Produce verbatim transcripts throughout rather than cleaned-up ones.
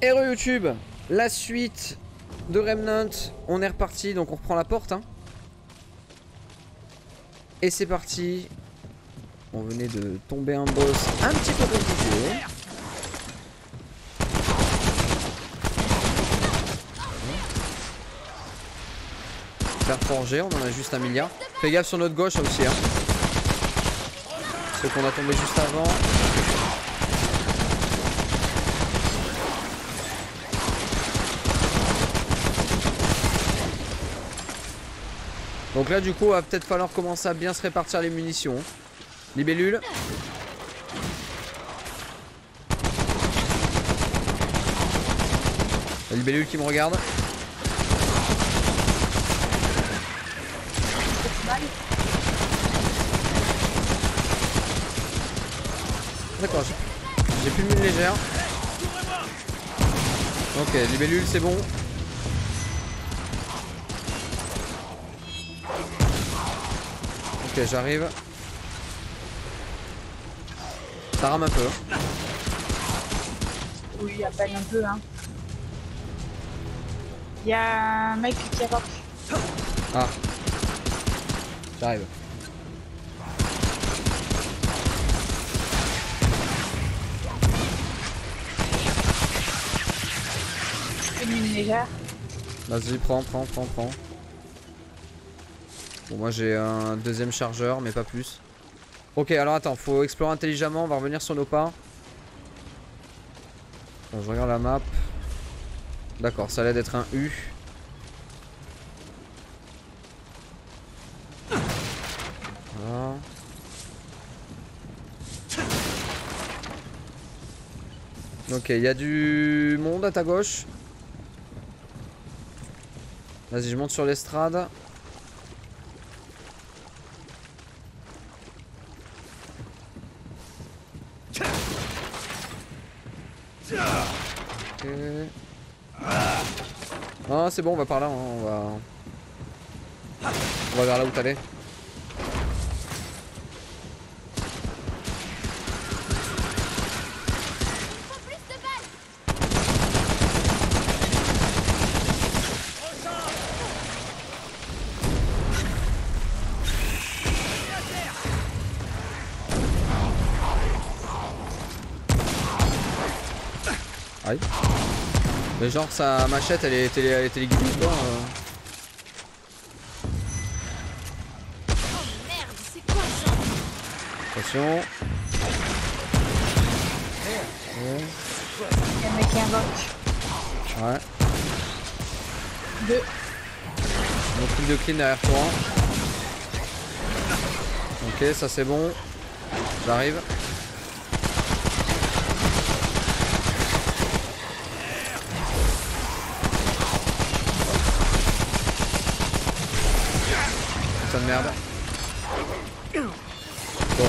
Hello YouTube, la suite de Remnant. On est reparti, donc on reprend la porte. Hein. Et c'est parti. On venait de tomber un boss un petit peu compliqué. Faire forger, on en a juste un milliard. Fais gaffe sur notre gauche aussi. Hein. Ceux qu'on a tombé juste avant. Donc là du coup, il va peut-être falloir commencer à bien se répartir les munitions. Libellule. La libellule qui me regarde. D'accord, j'ai plus de mine légère. Ok, libellule c'est bon. Ok, j'arrive. Ça rame un peu. Oui, à peine un peu, hein. Il y a un mec qui rock. Ah. J'arrive. Une mine légère. Vas-y, prends, prends, prends, prends. Bon, moi j'ai un deuxième chargeur, mais pas plus. Ok, alors attends, faut explorer intelligemment, on va revenir sur nos pas. Bon, je regarde la map. D'accord, ça a l'air d'être un U. Voilà. Ok, il y a du monde à ta gauche. Vas-y, je monte sur l'estrade. Ok. Ah, c'est bon, on va par là. Hein. On va... on va vers là où t'allais. Aïe. Mais genre sa machette elle est télé, elle est téléguidée quoi. Euh... Oh merde, c'est quoi ça? Attention. Ouais. Il y a un mec qui invoque. Ouais. Deux. Mon truc de clean derrière toi. Ok, ça c'est bon. J'arrive. Putain de merde. Bon.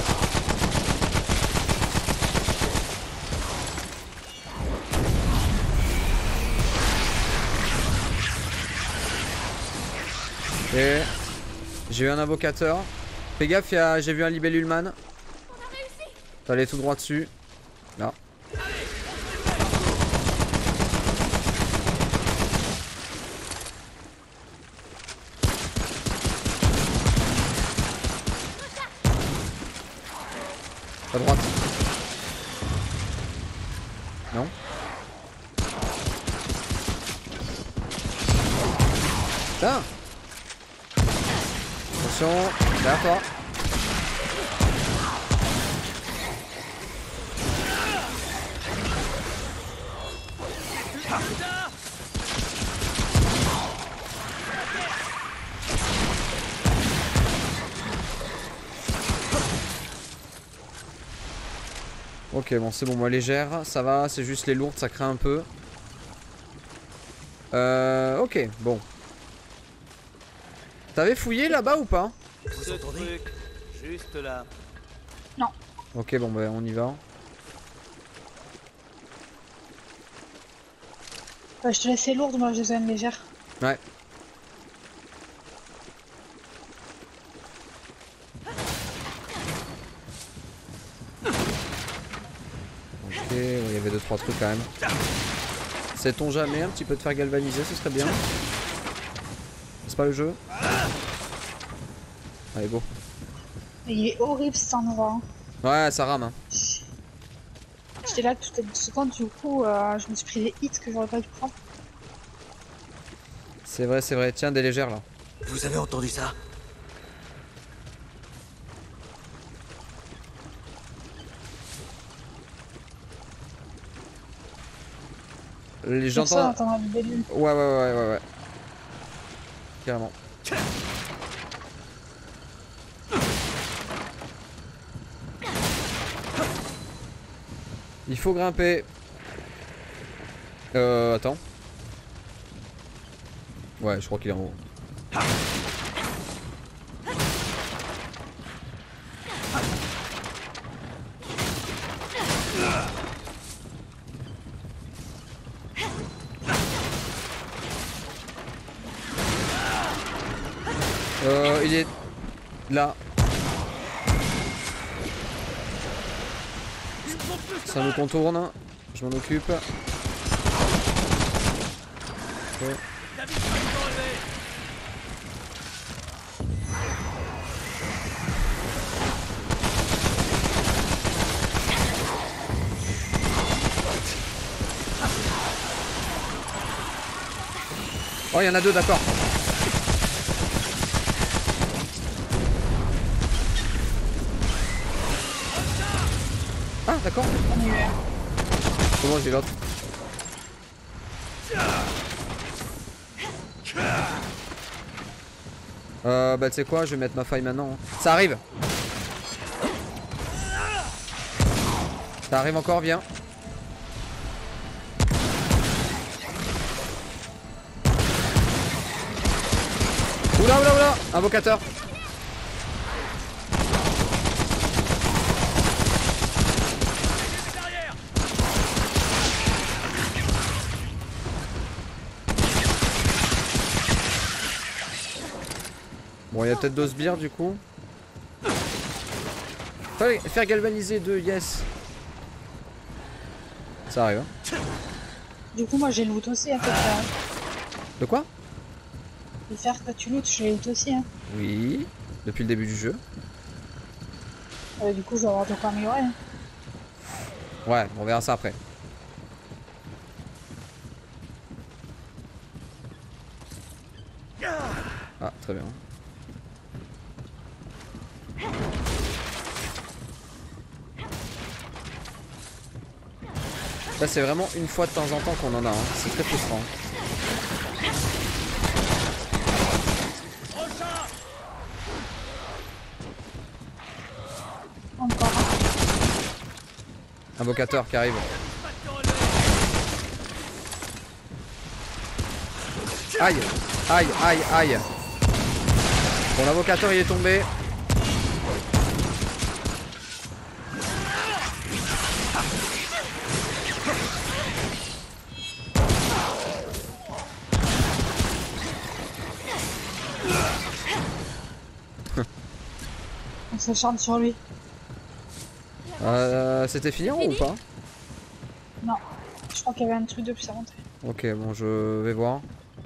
Et j'ai eu un invocateur. Fais gaffe, a... j'ai vu un libellule man. T'allais tout droit dessus. Là. À droite. Non. Putain. Attention, derrière toi. Ok, bon c'est bon, moi légère, ça va, c'est juste les lourdes, ça craint un peu. Euh, ok, bon. T'avais fouillé là-bas ou pas? Ce truc, juste là. Non. Ok, bon bah on y va. Bah, je te laisse les lourdes, moi je les aime légères. Ouais. Ok, il y avait deux trois trucs quand même. Sait-on jamais un petit peu de faire galvaniser, ce serait bien. C'est pas le jeu. Allez, go. Il est horrible cet endroit. Hein. Ouais, ça rame. Hein. J'étais là tout ce temps, du coup, euh, je me suis pris des hits que j'aurais pas dû prendre. C'est vrai, c'est vrai. Tiens, des légères là. Vous avez entendu ça? Les J'entends. j'entends. Entendre des lunes. Ouais, ouais, ouais, ouais, ouais. Carrément. Il faut grimper. Euh, attends. Ouais, je crois qu'il est en haut. Euh, il est là. Ça nous contourne. Je m'en occupe. Okay. Oh, il y en a deux, d'accord. Ah, d'accord. C'est bon, j'ai l'autre. Euh, bah tu sais quoi, je vais mettre ma faille maintenant. Ça arrive. Ça arrive encore, viens. Oula, oula, oula. Invocateur. Bon, il y a peut-être deux sbires du coup. Fallait faire galvaniser deux, yes. Ça arrive. Hein. Du coup, moi j'ai le loot aussi à peu près. De quoi? De faire que tu loot, j'ai le loot aussi. Hein. Oui, depuis le début du jeu. Euh, du coup, je vais avoir de quoi améliorer. Hein. Ouais, on verra ça après. Ah, très bien. Ça c'est vraiment une fois de temps en temps qu'on en a, hein. C'est très frustrant. Encore. Invocateur qui arrive. Aïe, aïe, aïe, aïe. Bon, l'invocateur il est tombé. On s'acharne sur lui. Euh, C'était fini ou pas? Non. Je crois qu'il y avait un truc de plus à montrer. Ok, bon, je vais voir.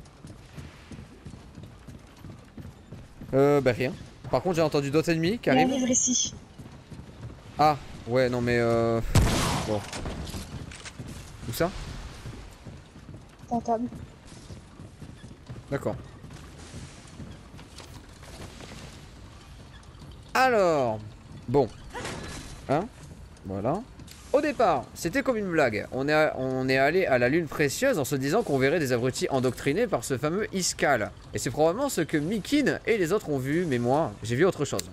Euh, bah rien. Par contre, j'ai entendu d'autres ennemis qui Il y a un arrivent. livre ici. Ah, ouais, non, mais euh. Bon. Où ça? Ta table. D'accord. Alors, bon. Hein? Voilà. Au départ, c'était comme une blague. On est, on est allé à la lune précieuse en se disant qu'on verrait des abrutis endoctrinés par ce fameux Iskall. Et c'est probablement ce que Mikin et les autres ont vu, mais moi, j'ai vu autre chose.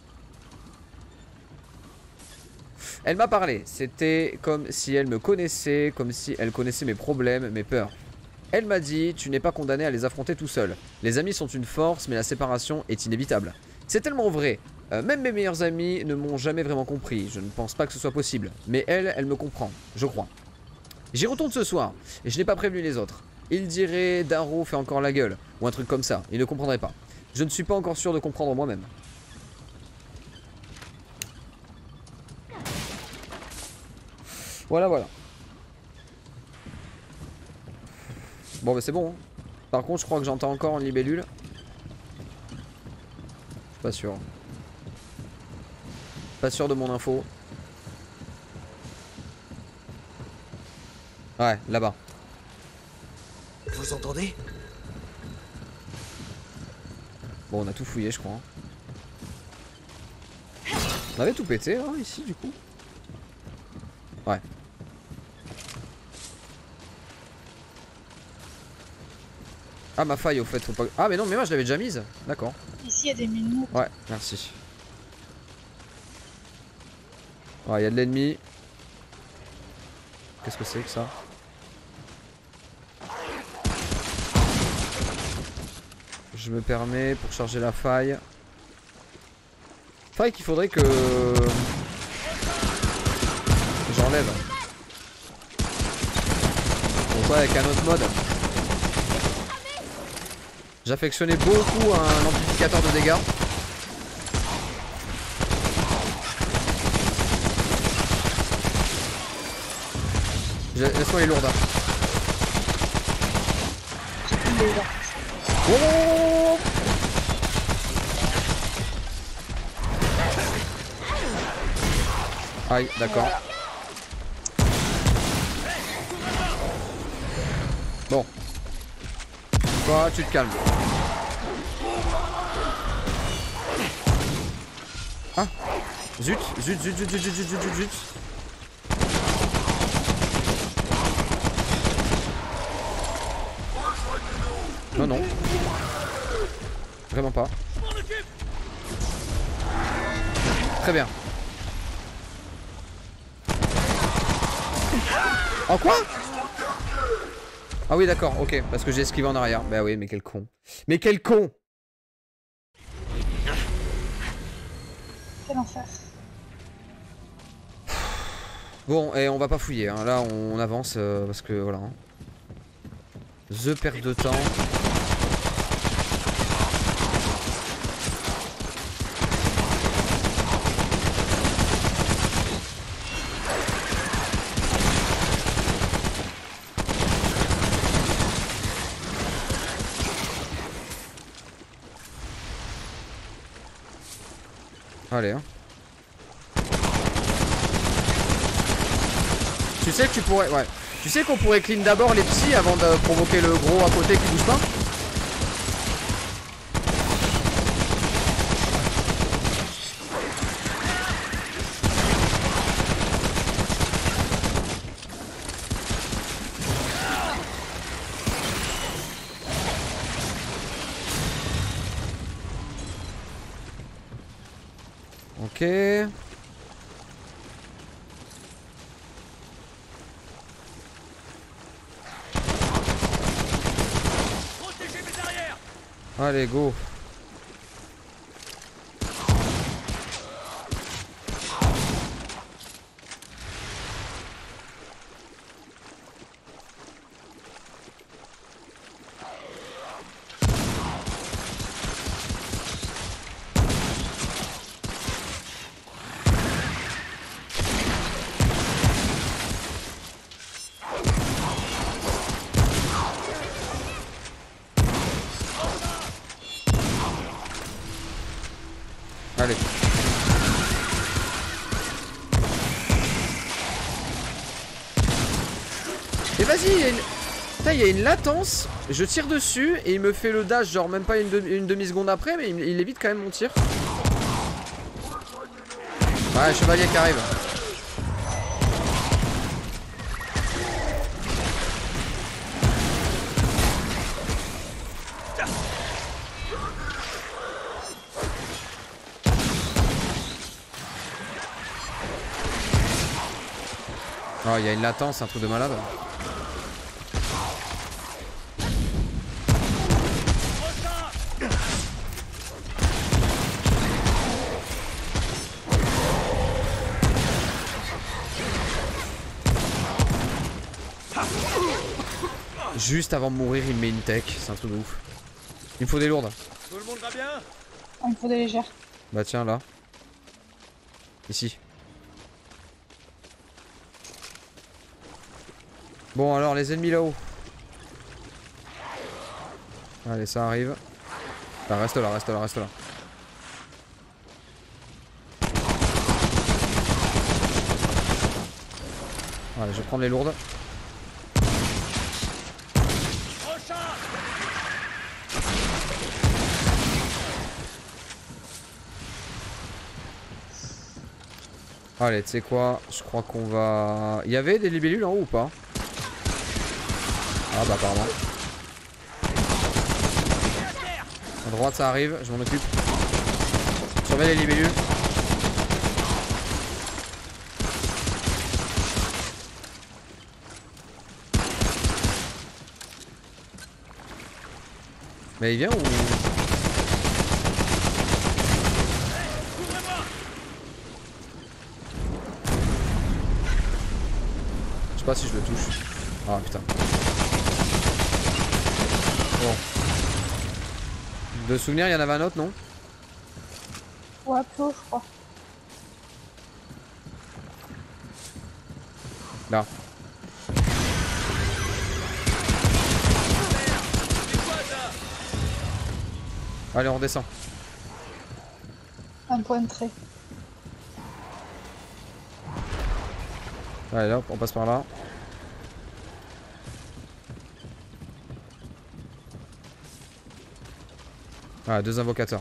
Elle m'a parlé. C'était comme si elle me connaissait, comme si elle connaissait mes problèmes, mes peurs. Elle m'a dit, tu n'es pas condamné à les affronter tout seul. Les amis sont une force, mais la séparation est inévitable. C'est tellement vrai. Euh, même mes meilleurs amis ne m'ont jamais vraiment compris. Je ne pense pas que ce soit possible. Mais elle, elle me comprend. Je crois. J'y retourne ce soir. Et je n'ai pas prévenu les autres. Ils diraient Darrow fait encore la gueule. Ou un truc comme ça. Ils ne comprendraient pas. Je ne suis pas encore sûr de comprendre moi-même. Voilà, voilà. Bon bah c'est bon. Hein. Par contre je crois que j'entends encore une libellule. Je suis pas sûr. Pas sûr de mon info. Ouais, là-bas. Vous entendez? Bon, on a tout fouillé, je crois. On avait tout pété, hein, ici, du coup. Ouais. Ah, ma faille, au fait, faut pas... Ah, mais non, mais moi, je l'avais déjà mise. D'accord. Ici, il y a des mines. Ouais, merci. Ouais, il y a de l'ennemi. Qu'est-ce que c'est que ça? Je me permets pour charger la faille. Faille qu'il faudrait que j'enlève. Bon, ça avec un autre mode. J'affectionnais beaucoup un amplificateur de dégâts. Laisse-moi les lourdes. Oh, oh, oh, oh. Aïe, d'accord. Bon. Toi, tu te calmes. Ah. Zut, zut, zut, zut, zut, zut, zut, zut, zut. Non, non. Vraiment pas. Très bien. En quoi? Ah oui d'accord, ok, parce que j'ai esquivé en arrière. Bah oui, mais quel con. Mais quel con. Quel enfer. Bon, et on va pas fouiller, hein. Là on avance euh, parce que voilà. The perte de temps. Allez hein. Tu sais que tu pourrais... Ouais. Tu sais qu'on pourrait clean d'abord les petits avant de provoquer le gros à côté qui bouge pas. Ok. Allez, go. Allez. Et vas-y, il y a une... Putain, il y a une latence. Je tire dessus et il me fait le dash, genre même pas une, de... une demi-seconde après, mais il... il évite quand même mon tir. Ouais, chevalier qui arrive. Oh, il y a une latence, un truc de malade. Juste avant de mourir, il me met une tech, c'est un truc de ouf. Il me faut des lourdes. Tout le monde va bien? Il me faut des légères. Bah tiens, là. Ici. Bon alors les ennemis là-haut. Allez, ça arrive. Bah, reste là, reste là, reste là. Allez, je vais prendre les lourdes. Allez, tu sais quoi? Je crois qu'on va... Il y avait des libellules en haut ou pas? Ah bah apparemment. À droite ça arrive, je m'en occupe. Surveille les libellules. Mais il vient ou... Je sais pas si je le touche. Ah putain. Bon. De souvenir, il y en avait un autre, non? Ouais, plus haut, je crois. Là. Allez, on redescend. Un point de trait. Allez, hop, on passe par là. Ah, deux invocateurs.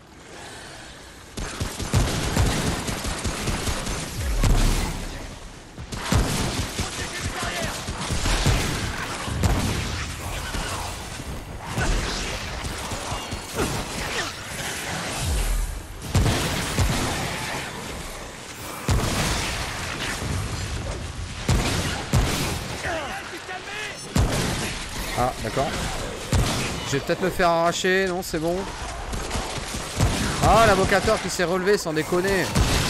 Ah, d'accord. Je vais peut-être me faire arracher, non, c'est bon. Ah, l'invocateur qui s'est relevé sans déconner.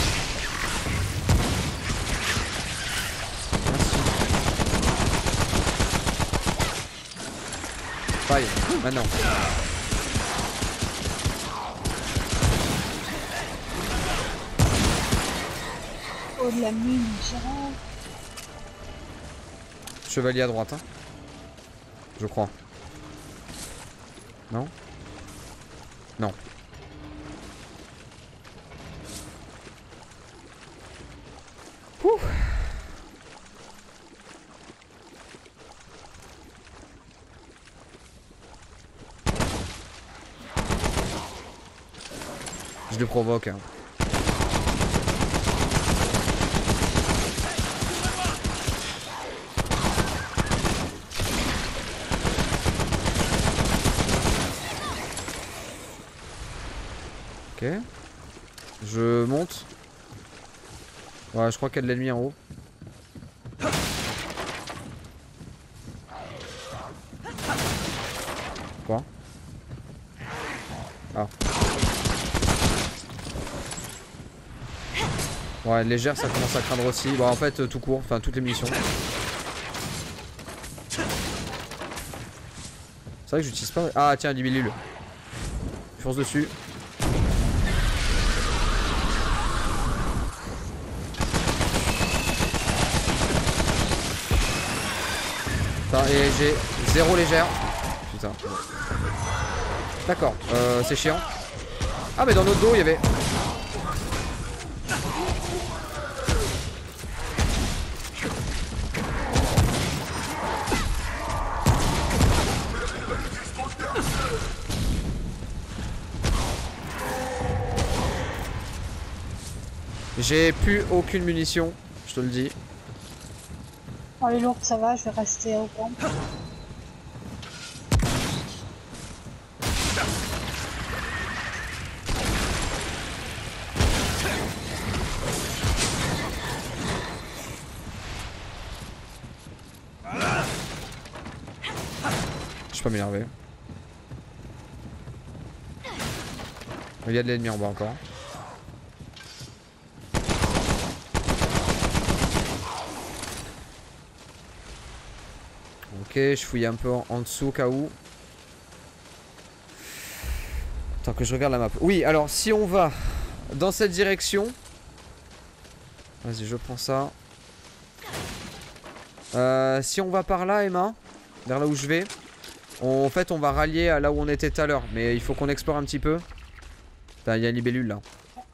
Merci. Faille, maintenant. Oh, de la mine, genre. Chevalier à droite, hein. Je crois. Non? Non. Ouh. Je le provoque, hein. Ok. Je monte. Ouais, je crois qu'il y a de l'ennemi en haut. Quoi? Ah. Ouais, légère, ça commence à craindre aussi. Bon, en fait, tout court, enfin, toutes les munitions. C'est vrai que j'utilise pas. Ah, tiens, libellule. Je fonce dessus. Et j'ai zéro légère. Putain. D'accord, euh, c'est chiant. Ah mais dans notre dos il y avait... J'ai plus aucune munition, je te le dis. Oh, les lourdes, ça va, je vais rester au camp. Je peux pas m'énerver. Il y a de l'ennemi en bas encore. Ok, je fouille un peu en, en dessous au cas où. Tant que je regarde la map. Oui, alors si on va dans cette direction. Vas-y, je prends ça. Euh, si on va par là, Emma, vers là où je vais, En fait, on va rallier à là où on était tout à l'heure. Mais il faut qu'on explore un petit peu. Putain, il y a une libellule là.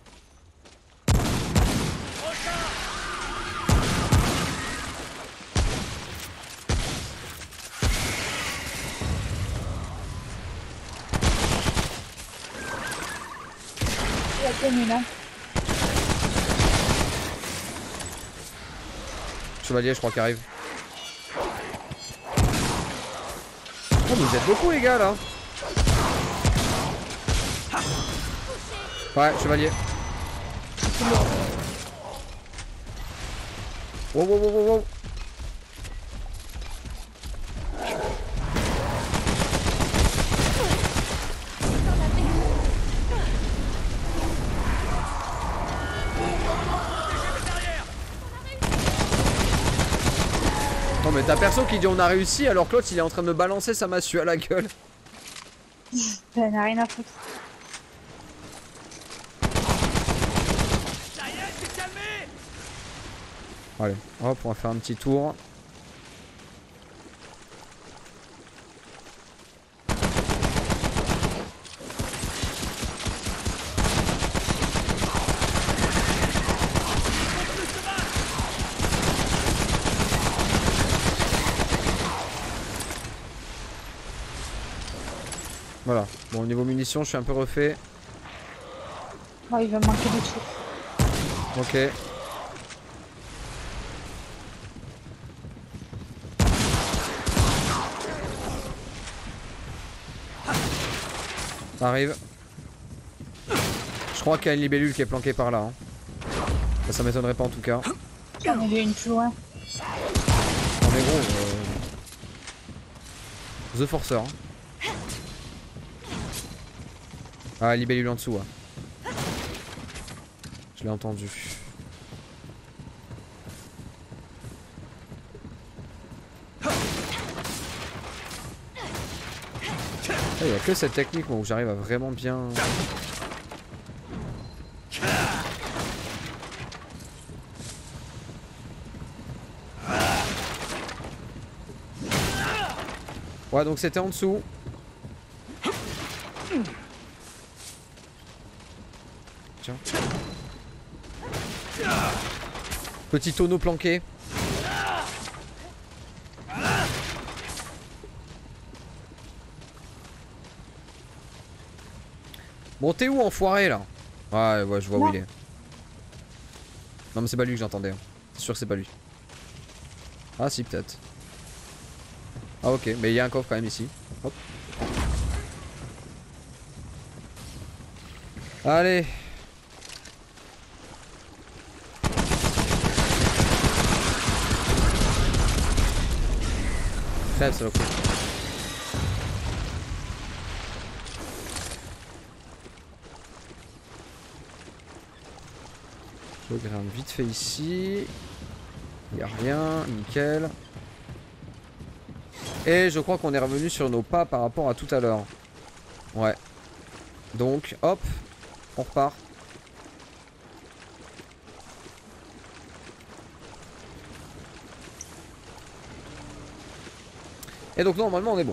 La tienne est là. Chevalier, je crois qu'il arrive. Oh, vous êtes beaucoup les gars là. Ouais, chevalier. Wow, wow, wow, wow, wow. Non mais t'as perso qui dit on a réussi alors que l'autre il est en train de me balancer sa massue à la gueule. Elle n'a rien à foutre. Ça y est, t'es calmé. Allez, hop, on va faire un petit tour. Voilà, bon au niveau munitions je suis un peu refait. Ouais, il va manquer de trucs. Ok. Ça arrive. Je crois qu'il y a une libellule qui est planquée par là. Hein. Ça, ça m'étonnerait pas en tout cas. J'en ai vu une plus loin. Non mais gros, euh... The Forcer. Hein. Ah, libellule en dessous. Hein. Je l'ai entendu. Il n'y a que cette technique moi, où j'arrive à vraiment bien... Ouais, donc c'était en dessous. Tiens. Petit tonneau planqué. Bon, t'es où, enfoiré, là? Ouais, ouais, je vois non. où il est. Non, mais c'est pas lui que j'entendais. Hein. C'est sûr que c'est pas lui. Ah, si, peut-être. Ah, ok, mais il y a un coffre quand même ici. Hop. Allez. Crève, ça le coup. Je grimpe vite fait ici. Il n'y a rien, nickel. Et je crois qu'on est revenu sur nos pas par rapport à tout à l'heure. Ouais. Donc, hop, on repart. Et donc normalement on est bon.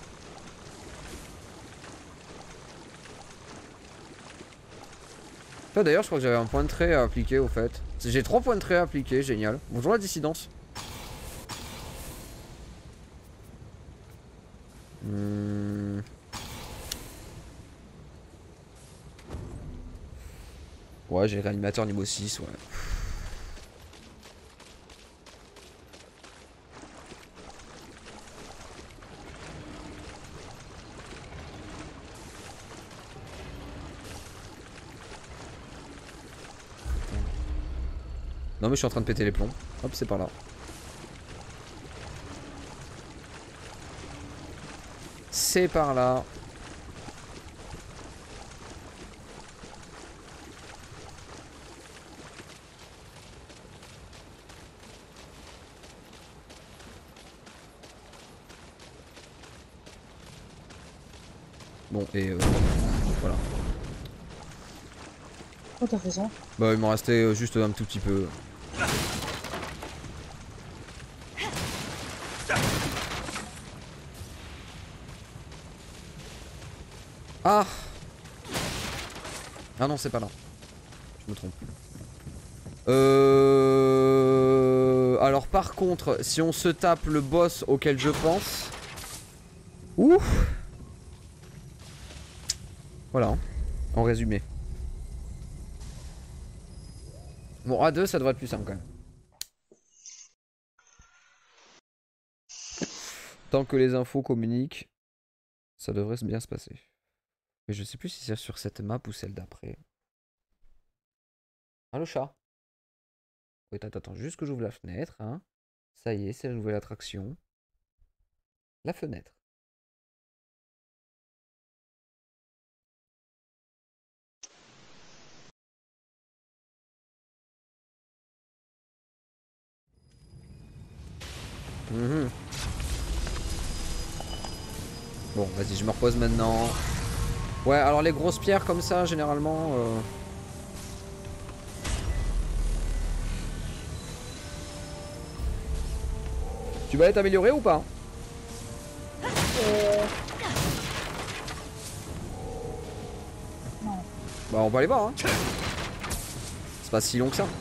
Là d'ailleurs je crois que j'avais un point de trait à appliquer au fait. J'ai trois points de trait à appliquer, génial. Bonjour la dissidence. Hmm. Ouais, j'ai le réanimateur niveau six, ouais. Non mais je suis en train de péter les plombs. Hop, c'est par là. C'est par là. Bon, et euh, voilà. Oh, t'as fait ça? Bah, il m'en restait juste un tout petit peu. Ah. Ah non, c'est pas là. Je me trompe. Euh... Alors par contre, si on se tape le boss auquel je pense... Ouf. Voilà, en résumé. Bon, A deux, ça devrait être plus simple quand même. Tant que les infos communiquent, ça devrait bien se passer. Mais je sais plus si c'est sur cette map ou celle d'après. Allo chat. Oui, attends, attends, juste que j'ouvre la fenêtre. Hein. Ça y est, c'est la nouvelle attraction. La fenêtre. Mmh. Bon, vas-y, je me repose maintenant. Ouais, alors les grosses pierres comme ça, généralement... Euh... Tu vas être amélioré ou pas? Euh... Non. Bah on va aller voir hein. C'est pas si long que ça.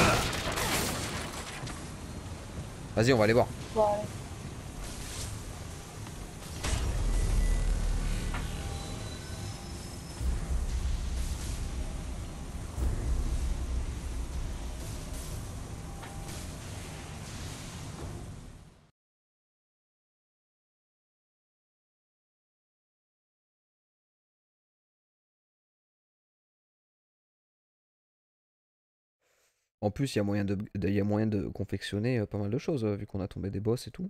Vas-y, on va aller voir. Ouais. En plus, il y a moyen de, de, y a moyen de confectionner euh, pas mal de choses, euh, vu qu'on a tombé des boss et tout.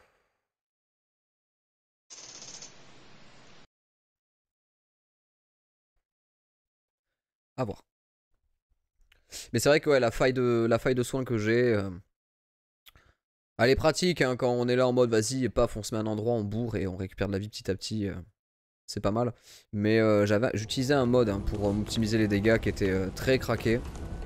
À voir. Mais c'est vrai que ouais, la faille de la faille de soins que j'ai, euh, elle est pratique hein, quand on est là en mode vas-y, paf, on se met à un endroit, on bourre et on récupère de la vie petit à petit. Euh, c'est pas mal. Mais euh, j'avais, j'utilisais un mode hein, pour euh, optimiser les dégâts qui était euh, très craqué.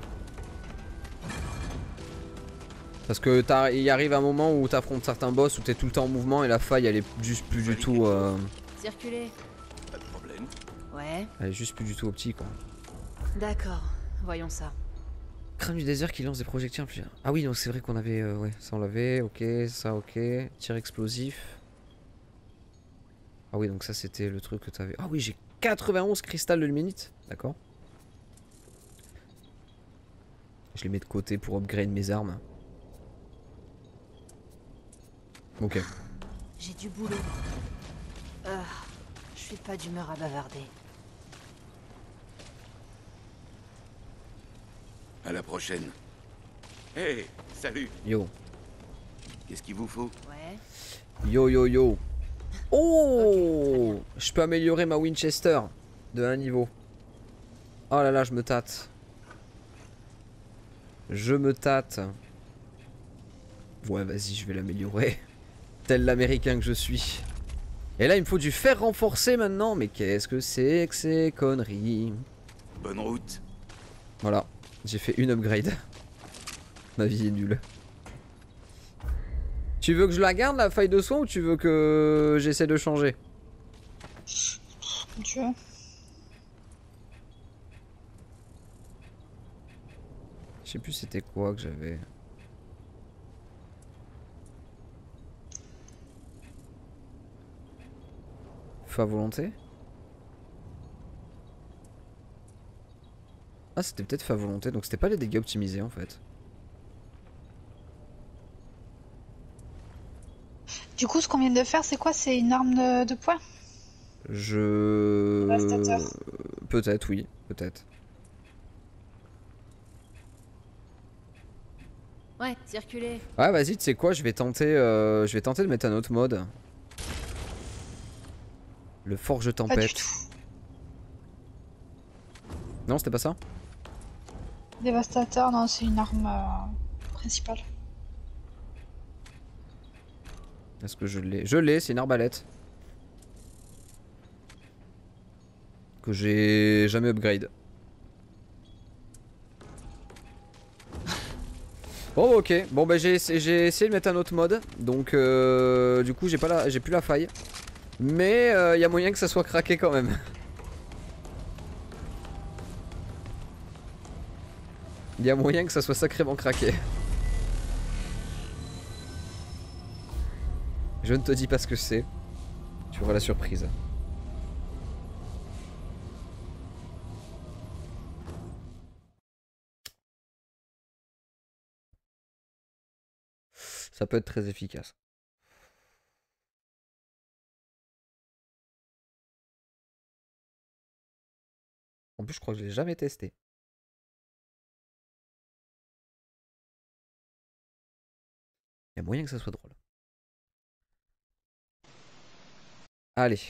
Parce que il arrive un moment où t'affrontes certains boss où t'es tout le temps en mouvement et la faille elle est juste plus du tout. Euh... Circuler. Pas de problème. Ouais. Elle est juste plus du tout optique quoi. D'accord. Voyons ça. Crâne du désert qui lance des projectiles. Ah oui, donc c'est vrai qu'on avait. Euh, ouais, ça on l'avait. Ok, ça ok. Tir explosif. Ah oui, donc ça c'était le truc que t'avais. Ah oui, j'ai quatre-vingt-onze cristal de luminite. D'accord. Je les mets de côté pour upgrade mes armes. Ok. J'ai du boulot. Euh, je suis pas d'humeur à bavarder. À la prochaine. Hey, salut. Yo. Qu'est-ce qu'il vous faut? Ouais. Yo yo yo. Oh okay, je peux améliorer ma Winchester de un niveau. Oh là là, je me tâte. Je me tâte. Ouais, vas-y, je vais l'améliorer. Tel l'américain que je suis. Et là, il me faut du fer renforcé maintenant. Mais qu'est-ce que c'est que ces conneries? Bonne route. Voilà, j'ai fait une upgrade. Ma vie est nulle. Tu veux que je la garde la faille de soin ou tu veux que j'essaie de changer? Comme tu veux. Je sais plus c'était quoi que j'avais. Feu à volonté? Ah c'était peut-être feu à volonté, donc c'était pas les dégâts optimisés en fait. Du coup, ce qu'on vient de faire, c'est quoi? C'est une arme de, de poing? Je... Peut-être, oui, peut-être. Ouais, circuler. Ouais, vas-y, tu sais quoi, je vais tenter, euh, je vais tenter de mettre un autre mode. Le forge tempête. Non, c'était pas ça? Dévastateur, non, c'est une arme euh, principale. Est-ce que je l'ai? Je l'ai, c'est une arbalète. Que j'ai jamais upgrade. Bon ok, bon bah j'ai essayé de mettre un autre mode. Donc euh, du coup j'ai pas la, j'ai plus la faille. Mais il euh, y a moyen que ça soit craqué quand même. Il y a moyen que ça soit sacrément craqué. Je ne te dis pas ce que c'est. Tu auras la surprise. Ça peut être très efficace. En plus, je crois que je l'ai jamais testé. Il y a moyen que ça soit drôle. Allez.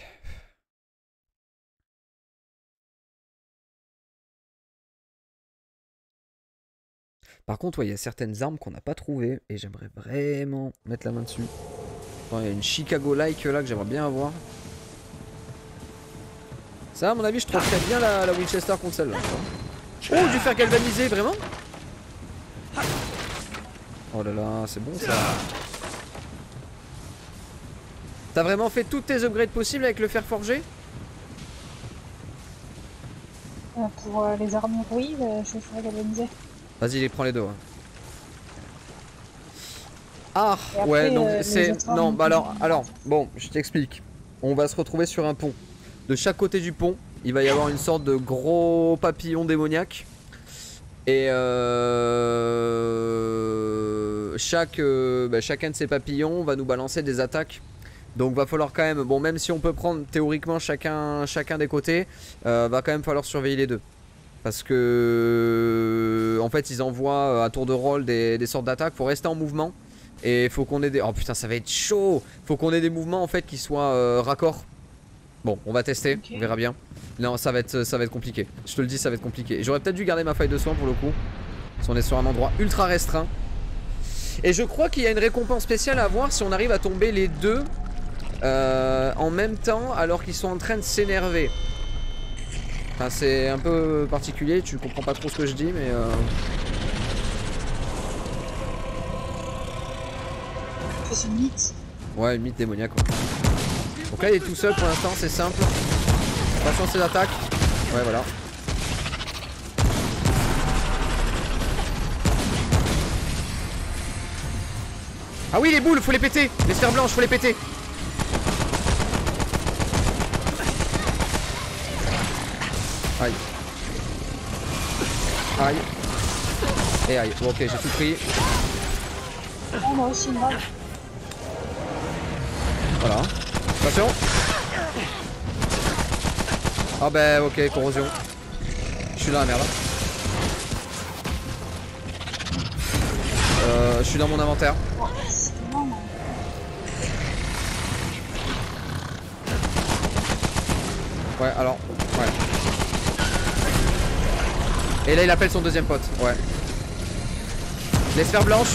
Par contre, il ouais, y a certaines armes qu'on n'a pas trouvées et j'aimerais vraiment mettre la main dessus. Il y a une Chicago-like là que j'aimerais bien avoir. Ça, à mon avis, je trouverais bien la, la Winchester contre celle-là. Oh, du fer galvanisé, vraiment? Oh là là, c'est bon ça. T'as vraiment fait toutes tes upgrades possibles avec le fer forgé? euh, Pour euh, les armures, oui, euh, je ferai galvaniser. Vas-y, les prends les deux. Ouais. Ah, après, ouais, donc euh, c'est... autres Non, armes, bah alors, alors, bon, je t'explique. On va se retrouver sur un pont. De chaque côté du pont, il va y avoir une sorte de gros papillon démoniaque. Et euh, chaque, euh, bah, chacun de ces papillons va nous balancer des attaques. Donc va falloir quand même, bon même si on peut prendre théoriquement chacun, chacun des côtés, euh, va quand même falloir surveiller les deux. Parce que en fait ils envoient à tour de rôle des, des sortes d'attaques, faut rester en mouvement. Et faut qu'on ait des... Oh putain ça va être chaud. Faut qu'on ait des mouvements en fait qui soient euh, raccords. Bon on va tester, okay. On verra bien. Non ça va être, ça va être compliqué, je te le dis ça va être compliqué. J'aurais peut-être dû garder ma faille de soin pour le coup. Parce qu'on est sur un endroit ultra restreint. Et je crois qu'il y a une récompense spéciale à avoir si on arrive à tomber les deux euh, en même temps alors qu'ils sont en train de s'énerver. Enfin c'est un peu particulier, tu comprends pas trop ce que je dis mais... Euh... C'est une mythe. Ouais une mythe démoniaque quoi. Donc là il est tout seul pour l'instant, c'est simple. Attention ses attaques. Ouais voilà. Ah oui les boules, faut les péter. Les sphères blanches, faut les péter. Aïe. Aïe. Et aïe. Bon ok j'ai tout pris. Oh moi aussi une balle. Voilà. Attention. Ah oh bah ok corrosion. Je suis dans la merde. Euh, je suis dans mon inventaire. Ouais alors ouais. Et là il appelle son deuxième pote. Ouais. Les sphères blanches.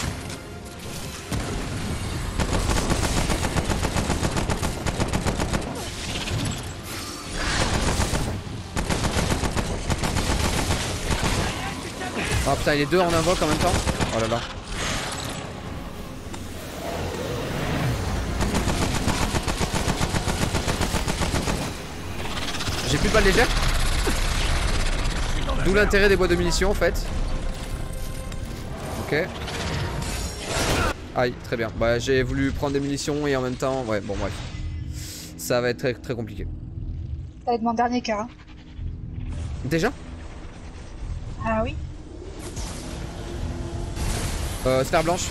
Oh putain il est deux en invoque en même temps. Oh là là. J'ai plus de balles légères. D'où l'intérêt des boîtes de munitions en fait. Ok. Aïe très bien. Bah j'ai voulu prendre des munitions et en même temps. Ouais bon bref. Ça va être très très compliqué. Ça va être mon dernier cas. Hein. Déjà? Ah oui. Euh, sphère blanche.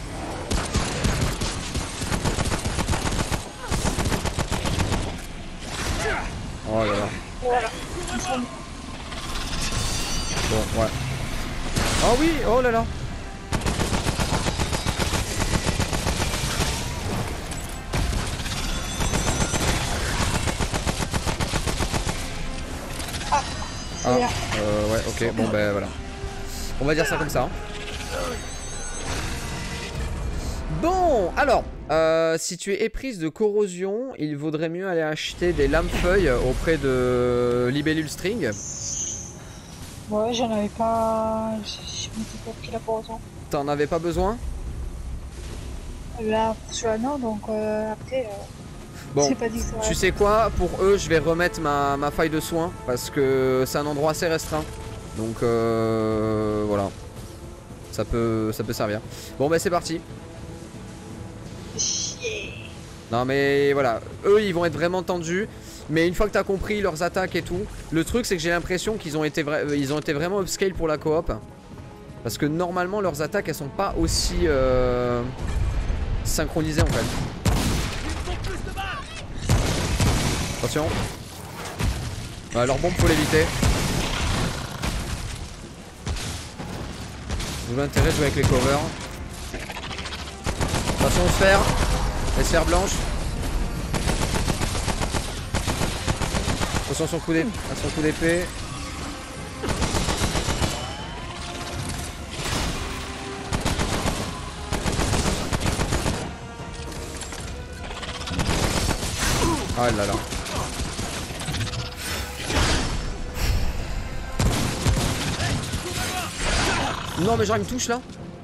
Oh là là. Voilà. Bon, ouais. Oh oui, oh là là. Ah, ah euh, ouais, ok, bon ben voilà. On va dire ça comme ça. Hein. Bon, alors, euh, si tu es éprise de corrosion, il vaudrait mieux aller acheter des lames-feuilles auprès de Libellule String. Ouais, j'en avais pas... Je m'étais pas pris la corrosion. T'en avais pas besoin? Là, pour celui-là, non, donc euh, après... Euh, bon, pas dit que tu sais quoi? Pour eux, je vais remettre ma, ma faille de soin, parce que c'est un endroit assez restreint. Donc, euh, voilà. Ça peut, ça peut servir. Bon bah c'est parti. Chier. Non mais voilà, eux ils vont être vraiment tendus. Mais une fois que t'as compris leurs attaques et tout, le truc c'est que j'ai l'impression qu'ils ont été ils ont été vraiment upscale pour la coop. Parce que normalement leurs attaques elles sont pas aussi euh, synchronisées en fait. Attention. Ouais, leur bombe faut l'éviter. D'où l'intérêt de jouer avec les covers. Attention sphère. Les sphères blanches. Attention à son coup d'épée. À son coup d'épée. Ah là là. Non mais genre il me touche là.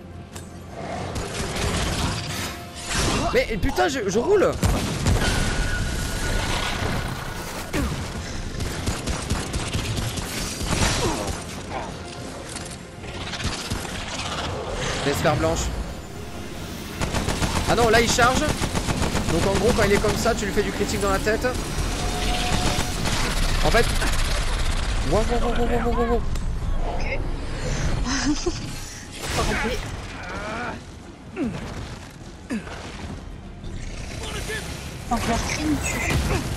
Mais putain je, je roule. Les sphères blanches. Ah non là il charge. Donc en gros quand il est comme ça tu lui fais du critique dans la tête. En fait. Wow wow wow wow wow wow wow. Ok. Pas compris. Encore crime tue.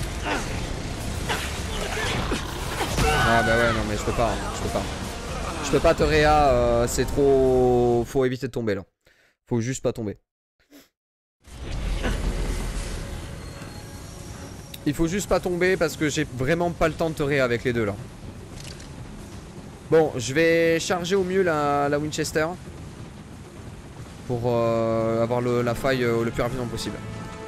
Ah bah ouais non mais je peux pas, hein, je peux pas. Je peux pas te réa, euh, c'est trop... Faut éviter de tomber là. Faut juste pas tomber. Il faut juste pas tomber parce que j'ai vraiment pas le temps de te réa avec les deux là. Bon, je vais charger au mieux la, la Winchester. Pour euh, avoir le, la faille euh, le plus rapidement possible.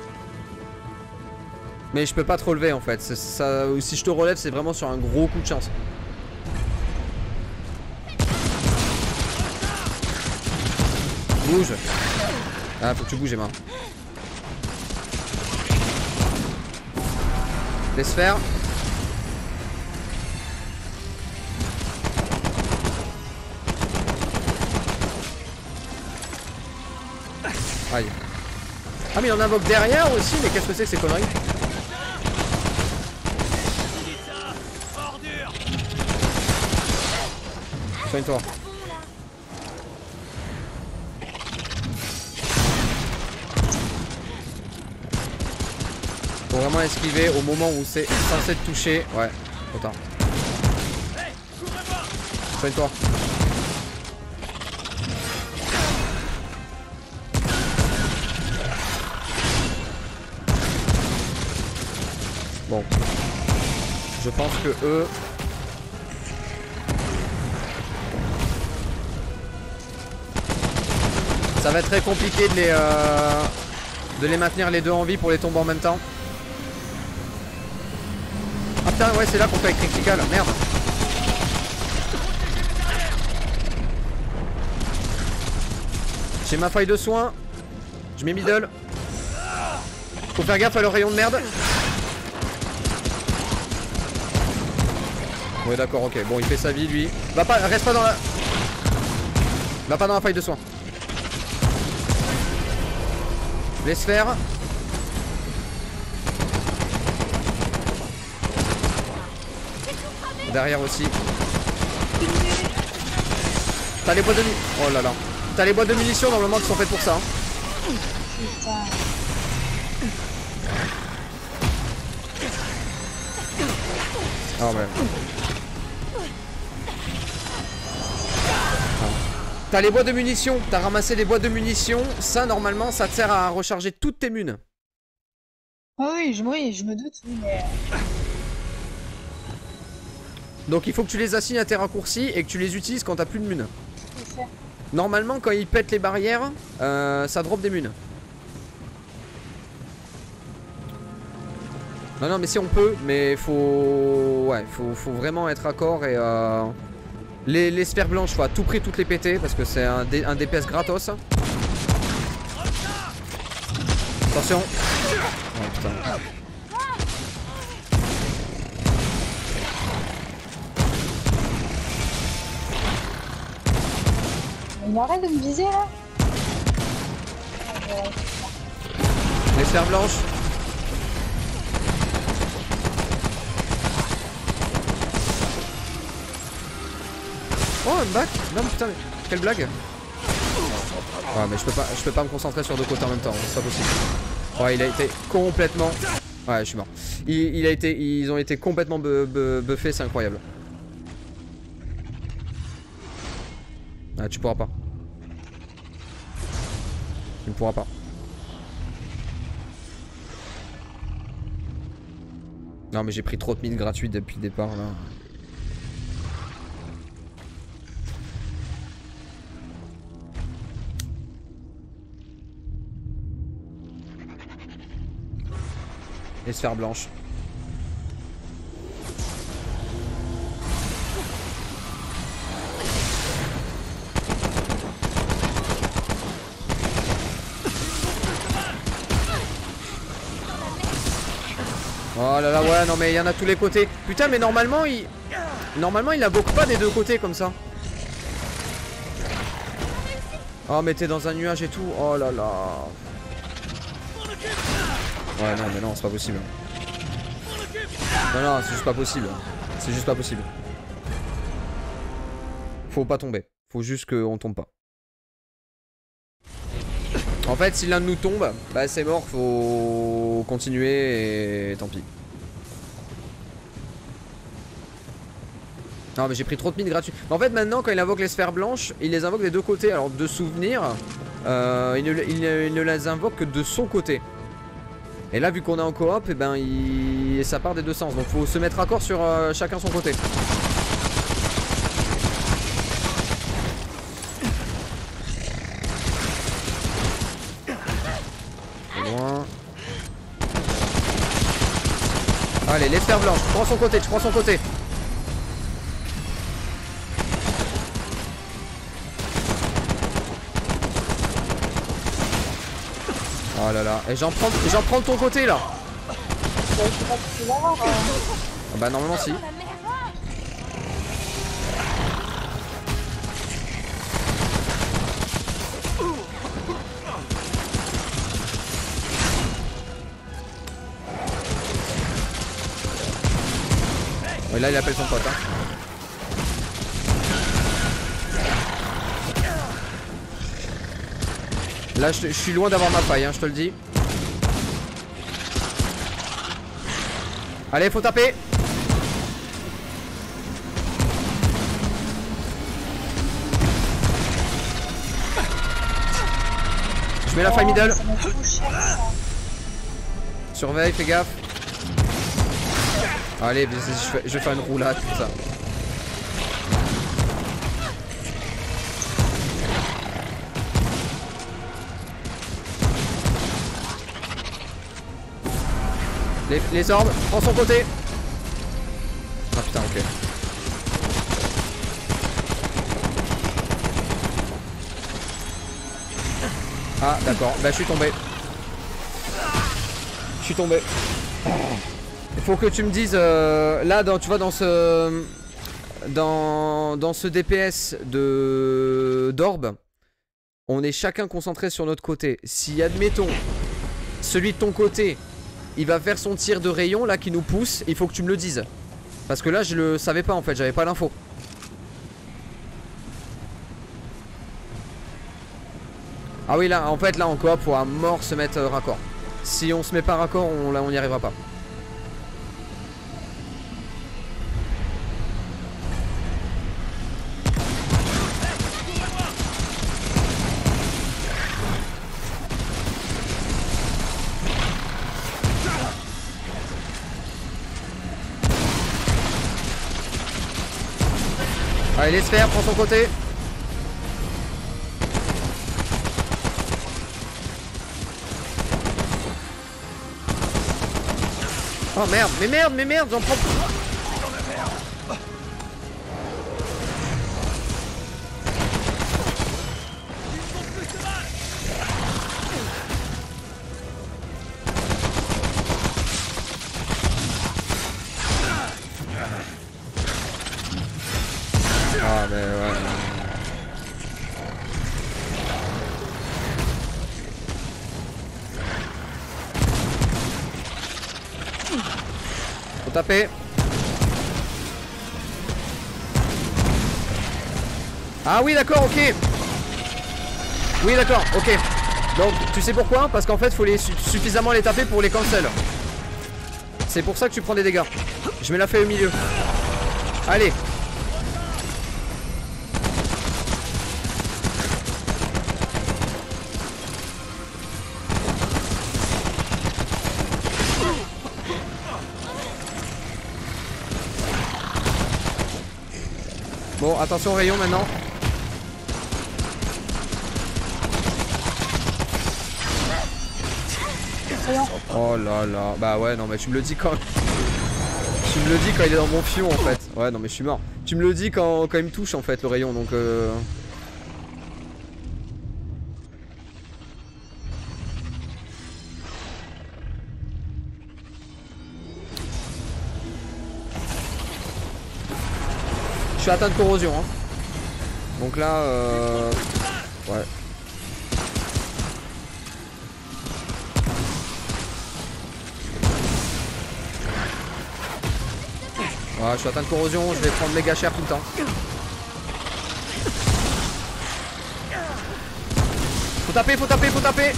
Mais je peux pas te relever en fait. Ça, si je te relève c'est vraiment sur un gros coup de chance. Bouge. Ah faut que tu bouges Emma. Les sphères. Aïe. Ah mais il en invoque derrière aussi. Mais qu'est-ce que c'est que ces conneries? Soigne-toi. Faut vraiment esquiver au moment où c'est censé te toucher. Ouais, trop tard. Soigne-toi. Bon. Je pense que eux... Ça va être très compliqué de les, euh, de les maintenir les deux en vie pour les tomber en même temps. Ah putain ouais c'est là qu'on fait avec Critical, merde. J'ai ma faille de soin. Je mets middle. Faut faire gaffe à leur rayon de merde. Ouais d'accord ok, bon il fait sa vie lui. Va pas, reste pas dans la... Va pas dans la faille de soin. Les sphères. Derrière aussi. T'as les boîtes de munitions. Oh là là. T'as les boîtes de munitions normalement qui sont faites pour ça. Hein. Putain. Ah ouais. T'as les boîtes de munitions, t'as ramassé les boîtes de munitions, ça normalement ça te sert à recharger toutes tes munes. Ah oui, je, oui, je me doute, oui, mais... Donc il faut que tu les assignes à tes raccourcis et que tu les utilises quand t'as plus de munes. Normalement quand ils pètent les barrières, euh, ça drop des munes. Non non mais si on peut, mais faut... Ouais, faut, faut vraiment être accord et... Euh... Les, les sphères blanches, faut à tout prix toutes les péter parce que c'est un, un D P S gratos. Attention. Oh putain. Mais arrête de me viser là. Les sphères blanches. Oh, un back. Non putain, mais quelle blague. Ouais, mais je peux pas, je peux pas me concentrer sur deux côtés en même temps, c'est pas possible. Ouais, il a été complètement... Ouais, je suis mort. Il, il a été, ils ont été complètement bu, bu, buffés, c'est incroyable. Ah, tu pourras pas. Tu ne pourras pas. Non, mais j'ai pris trop de mines gratuites depuis le départ là. Les sphères blanches. Oh là là, ouais, non mais il y en a tous les côtés. Putain, mais normalement il... Normalement il invoque pas des deux côtés comme ça. Oh, mais t'es dans un nuage et tout. Oh là là. Ouais, non, mais non, c'est pas possible. Non, non, c'est juste pas possible. C'est juste pas possible. Faut pas tomber. Faut juste qu'on tombe pas. En fait, si l'un de nous tombe, bah c'est mort, faut continuer et tant pis. Non, mais j'ai pris trop de mines gratuites. En fait, maintenant, quand il invoque les sphères blanches, il les invoque des deux côtés. Alors, de souvenir, euh, il, ne, il, ne, il ne les invoque que de son côté. Et là, vu qu'on est en coop, et ben, il... ça part des deux sens. Donc, faut se mettre d'accord sur euh, chacun son côté. Loin. Allez, les sphères blanches. Tu prends son côté, tu prends son côté. Oh là là, et j'en prends, j'en prends de ton côté là. Ah bah normalement si. Ouais, là il appelle son pote hein. Là je, je suis loin d'avoir ma faille hein, je te le dis. Allez, faut taper. Je mets la faille middle. Surveille, fais gaffe. Allez, je vais, je vais faire une roulade tout ça. Les, les orbes, prends son côté. Ah putain, ok. Ah d'accord, bah je suis tombé. Je suis tombé. Il faut que tu me dises, euh, là dans, tu vois dans ce... Dans, dans ce D P S de d'orbe, on est chacun concentré sur notre côté. Si admettons, celui de ton côté... il va faire son tir de rayon là qui nous pousse. Il faut que tu me le dises. Parce que là je le savais pas en fait. J'avais pas l'info. Ah oui là en fait là en coop faut à mort se mettre euh, raccord. Si on se met pas raccord on là on n'y arrivera pas. Allez, les sphères, prends son côté. Oh merde, mais merde, mais merde, j'en prends plus. Ah mais ouais. Faut taper. Ah oui d'accord, ok. Oui d'accord, ok. Donc tu sais pourquoi? Parce qu'en fait faut les su suffisamment les taper pour les cancel. C'est pour ça que tu prends des dégâts. Je mets la feuille au milieu. Allez. Bon, attention au rayon maintenant. Oh là là. Bah ouais, non mais tu me le dis quand... Tu me le dis quand il est dans mon fion en fait. Ouais, non mais je suis mort. Tu me le dis quand, quand il me touche en fait le rayon, donc euh... Je suis atteint de corrosion hein. Donc là euh... ouais. Ouais, je suis atteint de corrosion, je vais prendre méga cher tout le temps. Faut taper, faut taper, faut taper.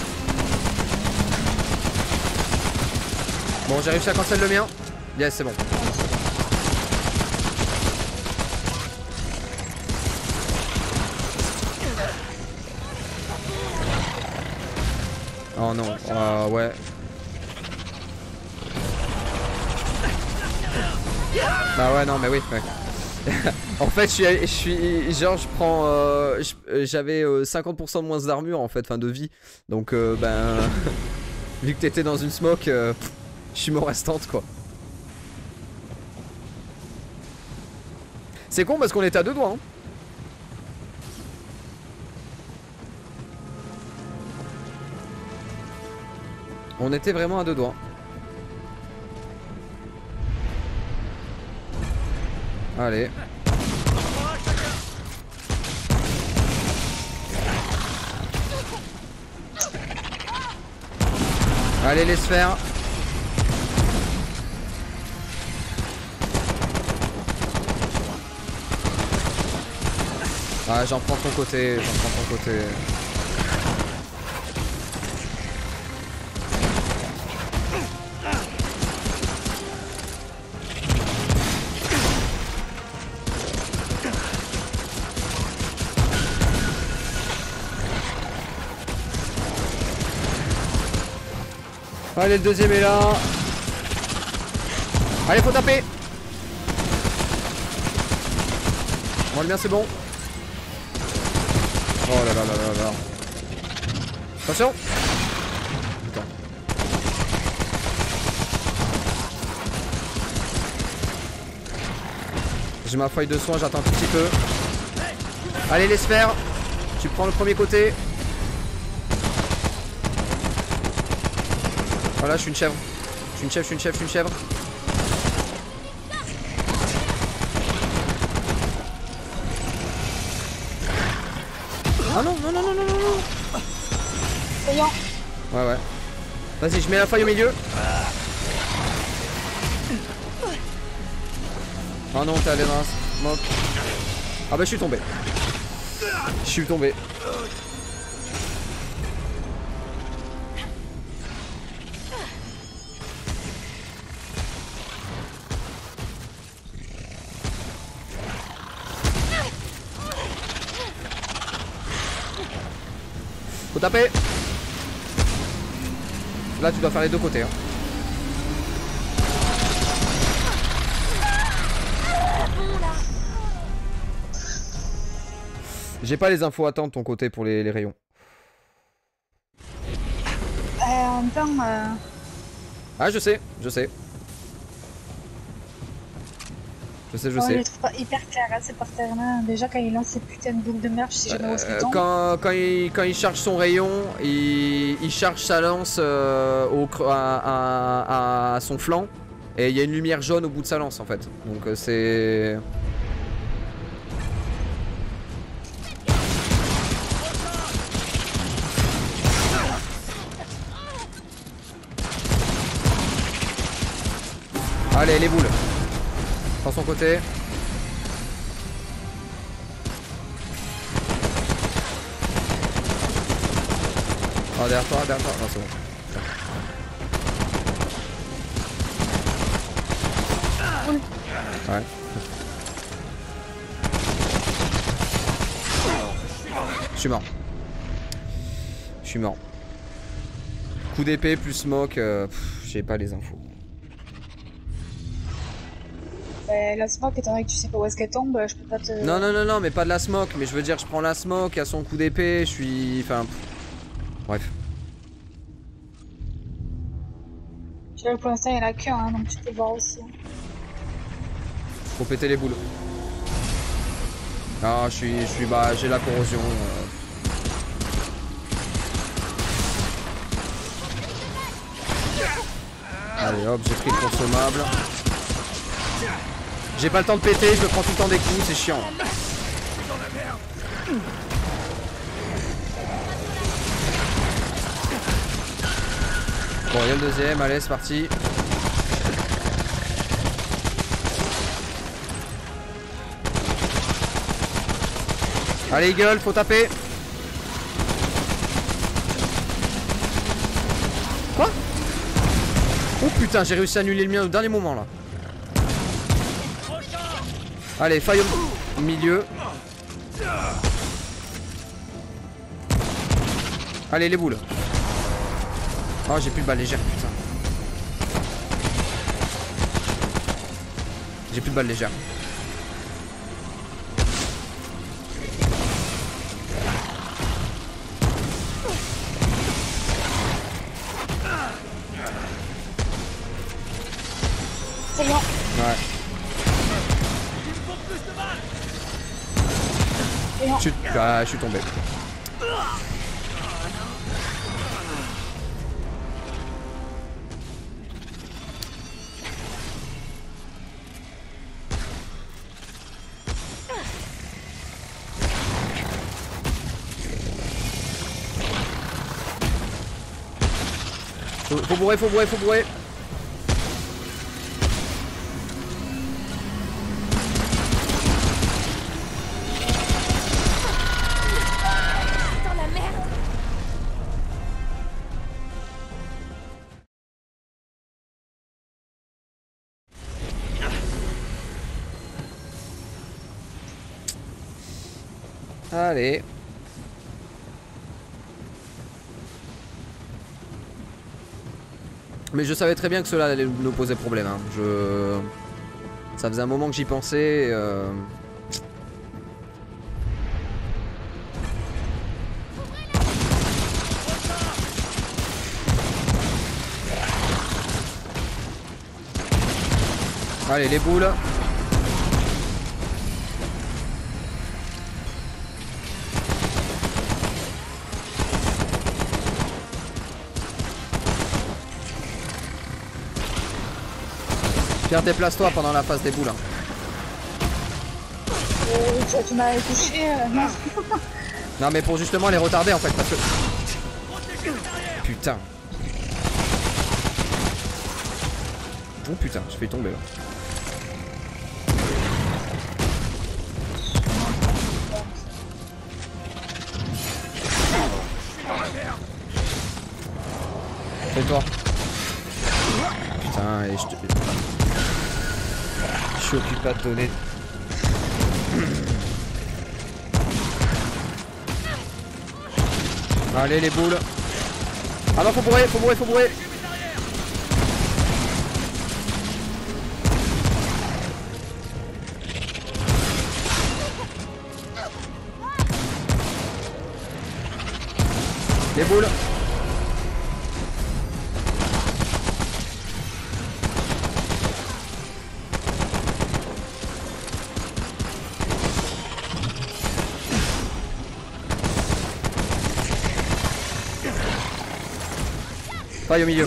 Bon, j'ai réussi à cancel le mien. Yes, c'est bon. Oh non, euh, ouais. Bah ouais non mais oui ouais. En fait je suis, je suis genre je prends euh, j'avais euh, cinquante pour cent de moins d'armure en fait, enfin de vie. Donc euh, ben vu que t'étais dans une smoke euh, je suis mort restante quoi. C'est con parce qu'on était à deux doigts hein. On était vraiment à deux doigts. Allez. Allez les sphères. Ah j'en prends ton côté, j'en prends ton côté. Allez, le deuxième est là. Allez, faut taper. Bon, le bien, c'est bon. Oh là là là là là. Attention. Putain. J'ai ma feuille de soin, j'attends un tout petit peu. Allez, les sphères. Tu prends le premier côté. Voilà, je suis une chèvre. Je suis une chèvre, je suis une chèvre, je suis une chèvre. Ah non, non, non, non, non, non, non. Payant. Ouais, ouais. Vas-y, je mets la feuille au milieu. Ah non, t'es allé dans la smoke. Ah bah, je suis tombé. Je suis tombé. Faut taper. Là tu dois faire les deux côtés hein. J'ai pas les infos à temps de ton côté pour les, les rayons. Euh, en même temps euh... Ah je sais, je sais. Je sais, je oh, sais. je les trouve pas hyper clair hein, ces parterres-là. Déjà quand il lance ces putains de boucles de merge, je sais jamais où est-ce qu'il tombe. Quand, quand, il, quand il charge son rayon, il, il charge sa lance euh, au, à, à, à son flanc. Et il y a une lumière jaune au bout de sa lance en fait. Donc euh, c'est... Allez, les boules. Prends son côté. Oh, derrière toi, derrière toi. Non, c'est bon. Ouais. Je suis mort. Je suis mort. Coup d'épée plus smoke. Euh, J'ai pas les infos. Euh, la smoke, étant donné que tu sais pas où est-ce qu'elle tombe, je peux pas te... Non, non, non, non, mais pas de la smoke. Mais je veux dire, je prends la smoke à son coup d'épée. Je suis. Enfin. Bref. Tu vois, pour l'instant, il y en a qu'un, hein, donc tu peux voir aussi. Faut péter les boules. Ah, je suis. Je suis. Bah, j'ai la corrosion. Euh... Allez hop, j'ai pris le consommable. J'ai pas le temps de péter, je me prends tout le temps des coups, c'est chiant. Bon, il y a le deuxième, allez, c'est parti. Allez, Eagle, faut taper. Quoi? Oh putain, j'ai réussi à annuler le mien au dernier moment là. Allez, faille au milieu. Allez, les boules. Oh, j'ai plus de balles légères, putain. J'ai plus de balles légères. C'est bon. Ouais. Je suis... Ah, je suis tombé. Faut, faut bourrer, faut bourrer, faut bourrer. Allez. Mais je savais très bien que cela allait nous poser problème. Hein. Je... Ça faisait un moment que j'y pensais. Euh... Allez, les boules. Pierre, déplace-toi pendant la phase des boules. Euh, tu, tu m'avais touché, euh, non. Non, mais pour justement les retarder en fait, parce que... Putain. Oh putain, je fais tomber là. Fais-toi. Putain, et je te... Je suis occupé à te donner. Allez les boules. Ah non, faut bourrer, faut bourrer, faut bourrer. Les boules. Faille au milieu.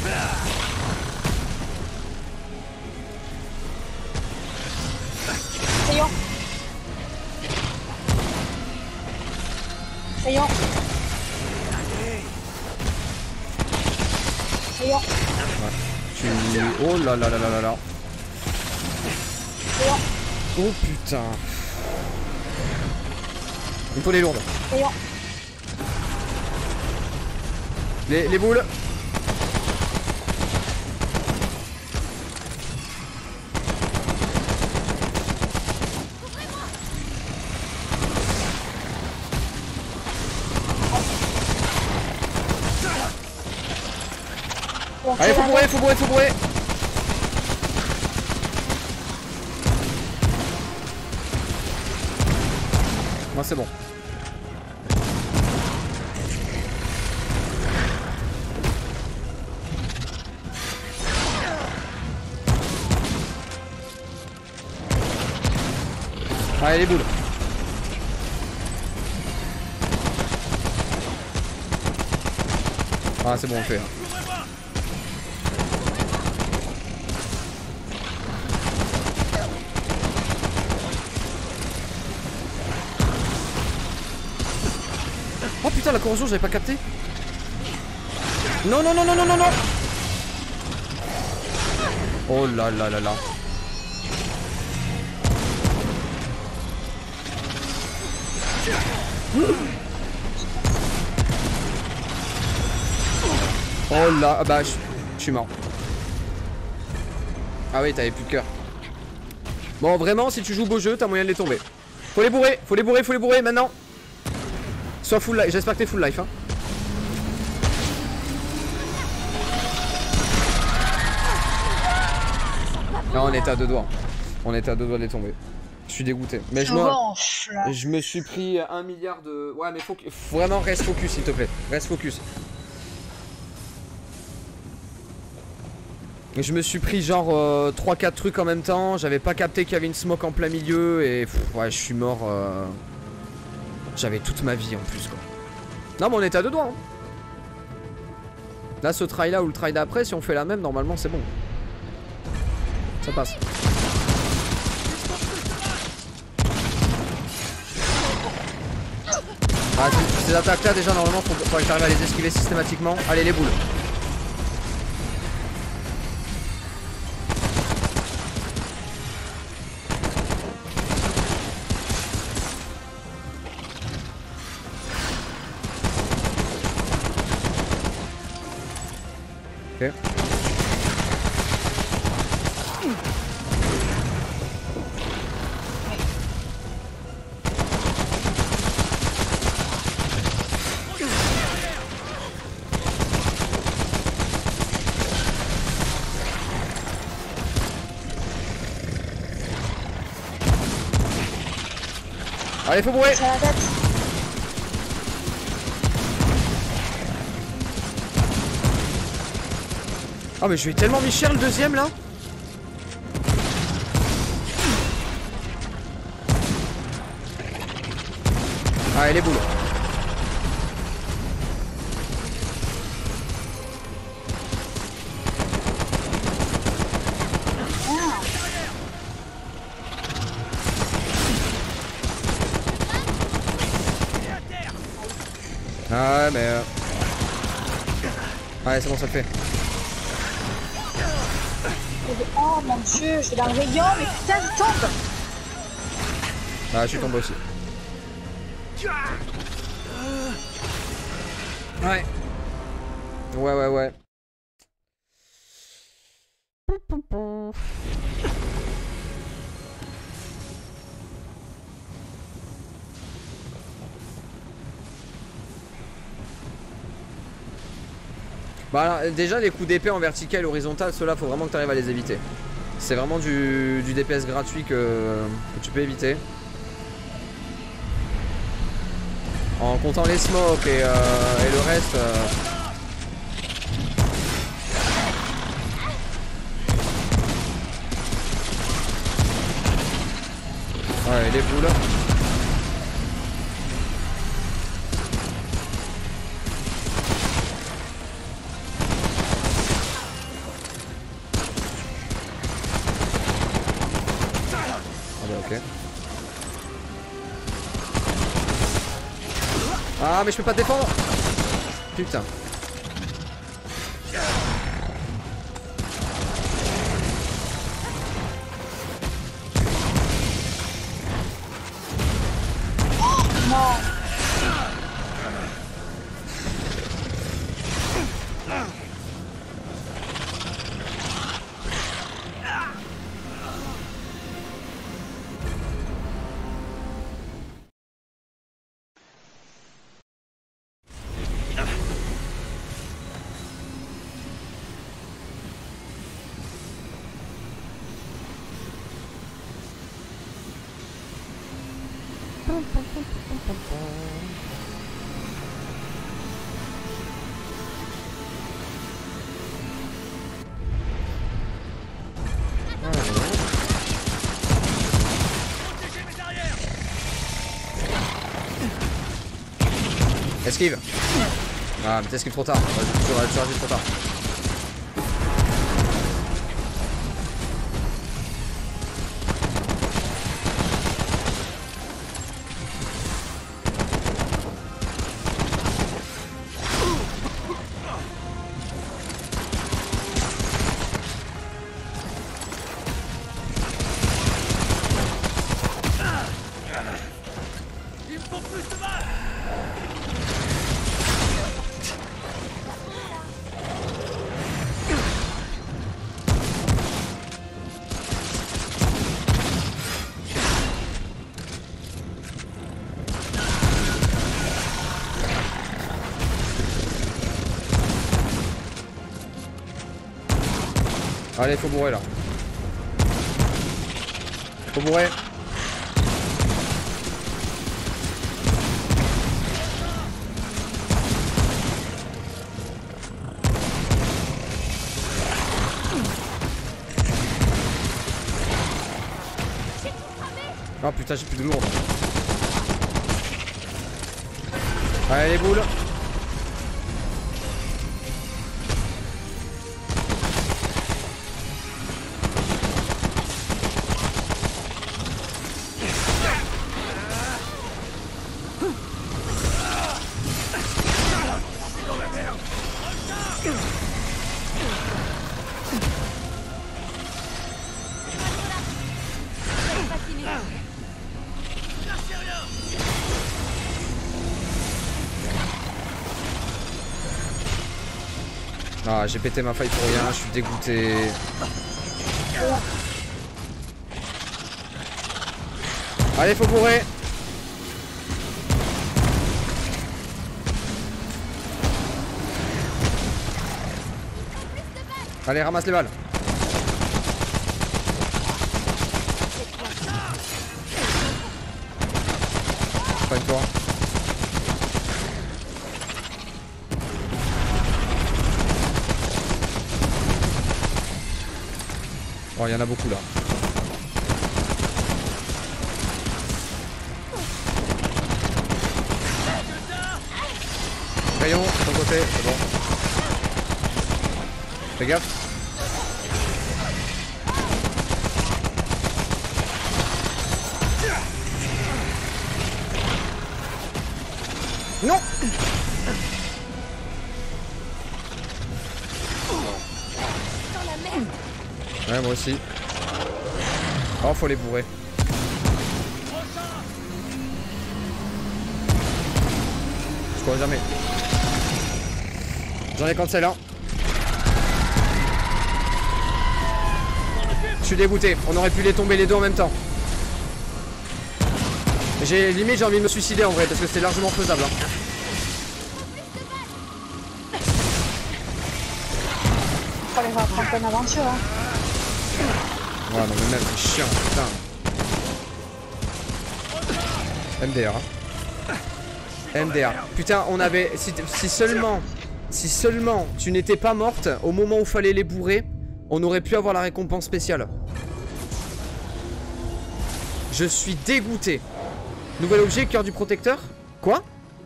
Essayons. Essayons. Essayons. Ouais. Tu... Oh là là là là là là. Oh putain. Il me faut les lourdes. Voyons. Les, les boules. Bon, Allez, faut bourrer, faut bourrer, faut bourrer. Moi c'est bon. Allez les boules. Ah c'est bon on le fait. Oh putain la corrosion j'avais pas capté. Non non non non non non non. Oh là là là là. Oh là, ah bah je suis mort. Ah oui t'avais plus de cœur. Bon vraiment si tu joues beau jeu t'as moyen de les tomber. Faut les bourrer, faut les bourrer, faut les bourrer maintenant. Sois full life, j'espère que t'es full life hein. Non on était à deux doigts. On était à deux doigts de les tomber. Je suis dégoûté. Mais je, moi, je me suis pris un milliard de... Ouais mais faut que... Vraiment reste focus s'il te plaît. Reste focus. Je me suis pris genre euh, trois quatre trucs en même temps. J'avais pas capté qu'il y avait une smoke en plein milieu. Et pff, ouais je suis mort. Euh... J'avais toute ma vie en plus quoi. Non mais on était à deux doigts hein. Là ce try là ou le try d'après si on fait la même normalement c'est bon. Ça passe. Ah, ces attaques là déjà normalement faut, faut que j'arrive à les esquiver systématiquement. Allez les boules. Ok. Allez, faut bourrer. Oh mais je vais tellement mis cher le deuxième là. Allez les boules. Ah ouais mais euh... ouais c'est bon ça le fait. Oh mon dieu, je vais dans le rayon, mais putain je tombe. Ah je suis tombé aussi. Ouais. Ouais ouais ouais. Bah alors, déjà les coups d'épée en vertical et horizontal, ceux-là faut vraiment que tu arrives à les éviter. C'est vraiment du, du D P S gratuit que, que tu peux éviter. En comptant les smokes et, euh, et le reste... Euh... Ouais, les boules. Ah mais je peux pas te défendre. Putain. Esquive. Ah mais t'esquives trop tard. Tu aurais chargé trop tard. Allez, faut bourrer là. Faut bourrer. Oh putain, j'ai plus de lourd. Allez, les boules. Ah, j'ai pété ma faille pour rien, je suis dégoûté. Allez, faut bourrer. Allez, ramasse les balles. Soigne-toi. Oh, il y en a beaucoup là. Rayon, de ton côté, c'est bon. Fais gaffe. Non. Ouais, moi aussi. Oh, faut les bourrer. Je crois jamais. J'en ai cancel un. Je suis dégoûté. On aurait pu les tomber les deux en même temps. J'ai limite j'ai envie de me suicider en vrai parce que c'est largement faisable. Hein. Fallait pas prendre une aventure. Hein. Ouais, non mais même c'est chiant, putain. M D R. Hein. M D R. Putain, on avait. Si, si seulement. Si seulement tu n'étais pas morte au moment où fallait les bourrer, on aurait pu avoir la récompense spéciale. Je suis dégoûté. Nouvel objet, cœur du protecteur. Quoi?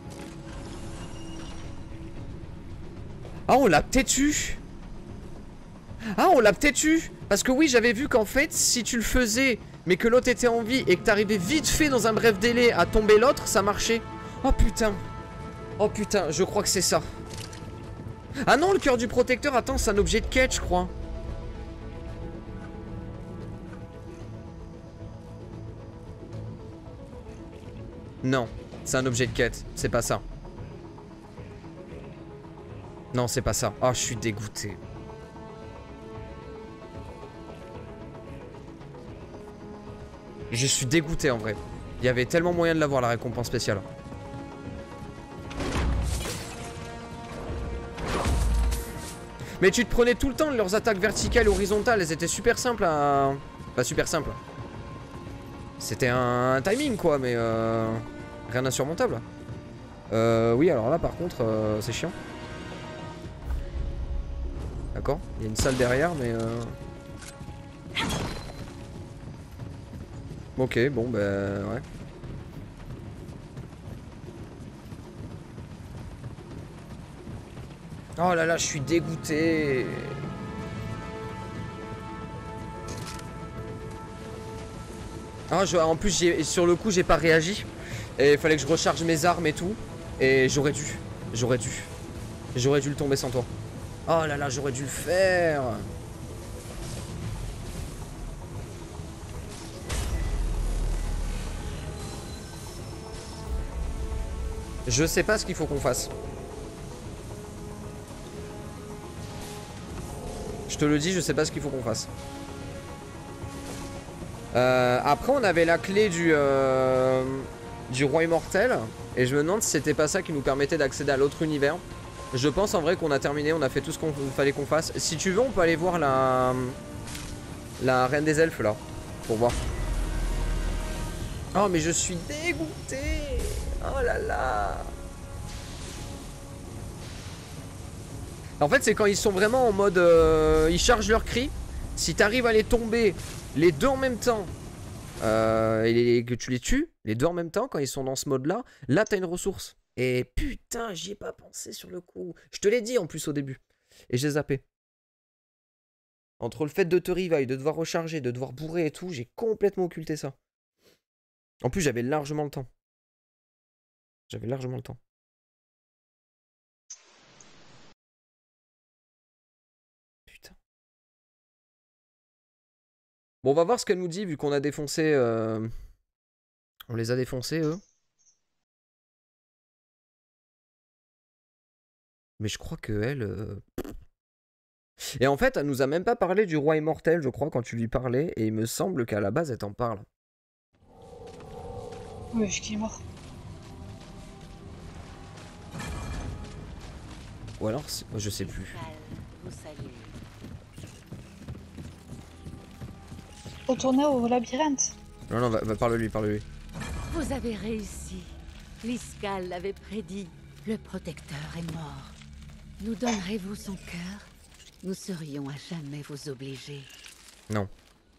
Ah, on l'a peut-être eu. Ah, on l'a peut-être eu. Parce que oui, j'avais vu qu'en fait, si tu le faisais, mais que l'autre était en vie et que t'arrivais vite fait dans un bref délai à tomber l'autre, ça marchait. Oh putain. Oh putain, je crois que c'est ça. Ah non, le cœur du protecteur, attends, c'est un objet de quête, je crois. Non, c'est un objet de quête, c'est pas ça. Non, c'est pas ça. Oh, je suis dégoûté. Je suis dégoûté en vrai. Il y avait tellement moyen de l'avoir la récompense spéciale. Mais tu te prenais tout le temps leurs attaques verticales et horizontales. Elles étaient super simples à... Pas super simples. C'était un, un timing quoi, mais euh, rien d'insurmontable. Euh, oui, alors là par contre, euh, c'est chiant. D'accord, il y a une salle derrière, mais... Euh... Ok, bon, bah ouais. Oh là là, je suis dégoûté. Ah, je, en plus, sur le coup, j'ai pas réagi. Et il fallait que je recharge mes armes et tout. Et j'aurais dû. J'aurais dû. J'aurais dû le tomber sans toi. Oh là là, j'aurais dû le faire. Je sais pas ce qu'il faut qu'on fasse. Je te le dis, je sais pas ce qu'il faut qu'on fasse. Euh, après, on avait la clé du, euh, du roi immortel. Et je me demande si c'était pas ça qui nous permettait d'accéder à l'autre univers. Je pense en vrai qu'on a terminé, on a fait tout ce qu'on fallait qu'on fasse. Si tu veux, on peut aller voir la, la reine des elfes là. Pour voir. Oh, mais je suis dégoûté. Oh là là. En fait, c'est quand ils sont vraiment en mode... Euh, ils chargent leur cri. Si t'arrives à les tomber les deux en même temps, euh, et les, que tu les tues, les deux en même temps, quand ils sont dans ce mode-là, là, t'as une ressource. Et putain, j'y ai pas pensé sur le coup. Je te l'ai dit en plus au début. Et j'ai zappé. Entre le fait de te revive, de devoir recharger, de devoir bourrer et tout, j'ai complètement occulté ça. En plus, j'avais largement le temps. J'avais largement le temps. Putain. Bon, on va voir ce qu'elle nous dit, vu qu'on a défoncé... Euh... On les a défoncés, eux. Mais je crois que elle... Euh... Et en fait, elle nous a même pas parlé du roi immortel, je crois, quand tu lui parlais. Et il me semble qu'à la base, elle t'en parle. Oui, vu qu'il est mort. Ou alors, je sais plus. Retournez au labyrinthe. Non, non, va, va parle-lui, parle-lui. Vous avez réussi. Liscal l'avait prédit. Le protecteur est mort. Nous donnerez-vous son cœur? Nous serions à jamais vous obliger. Non.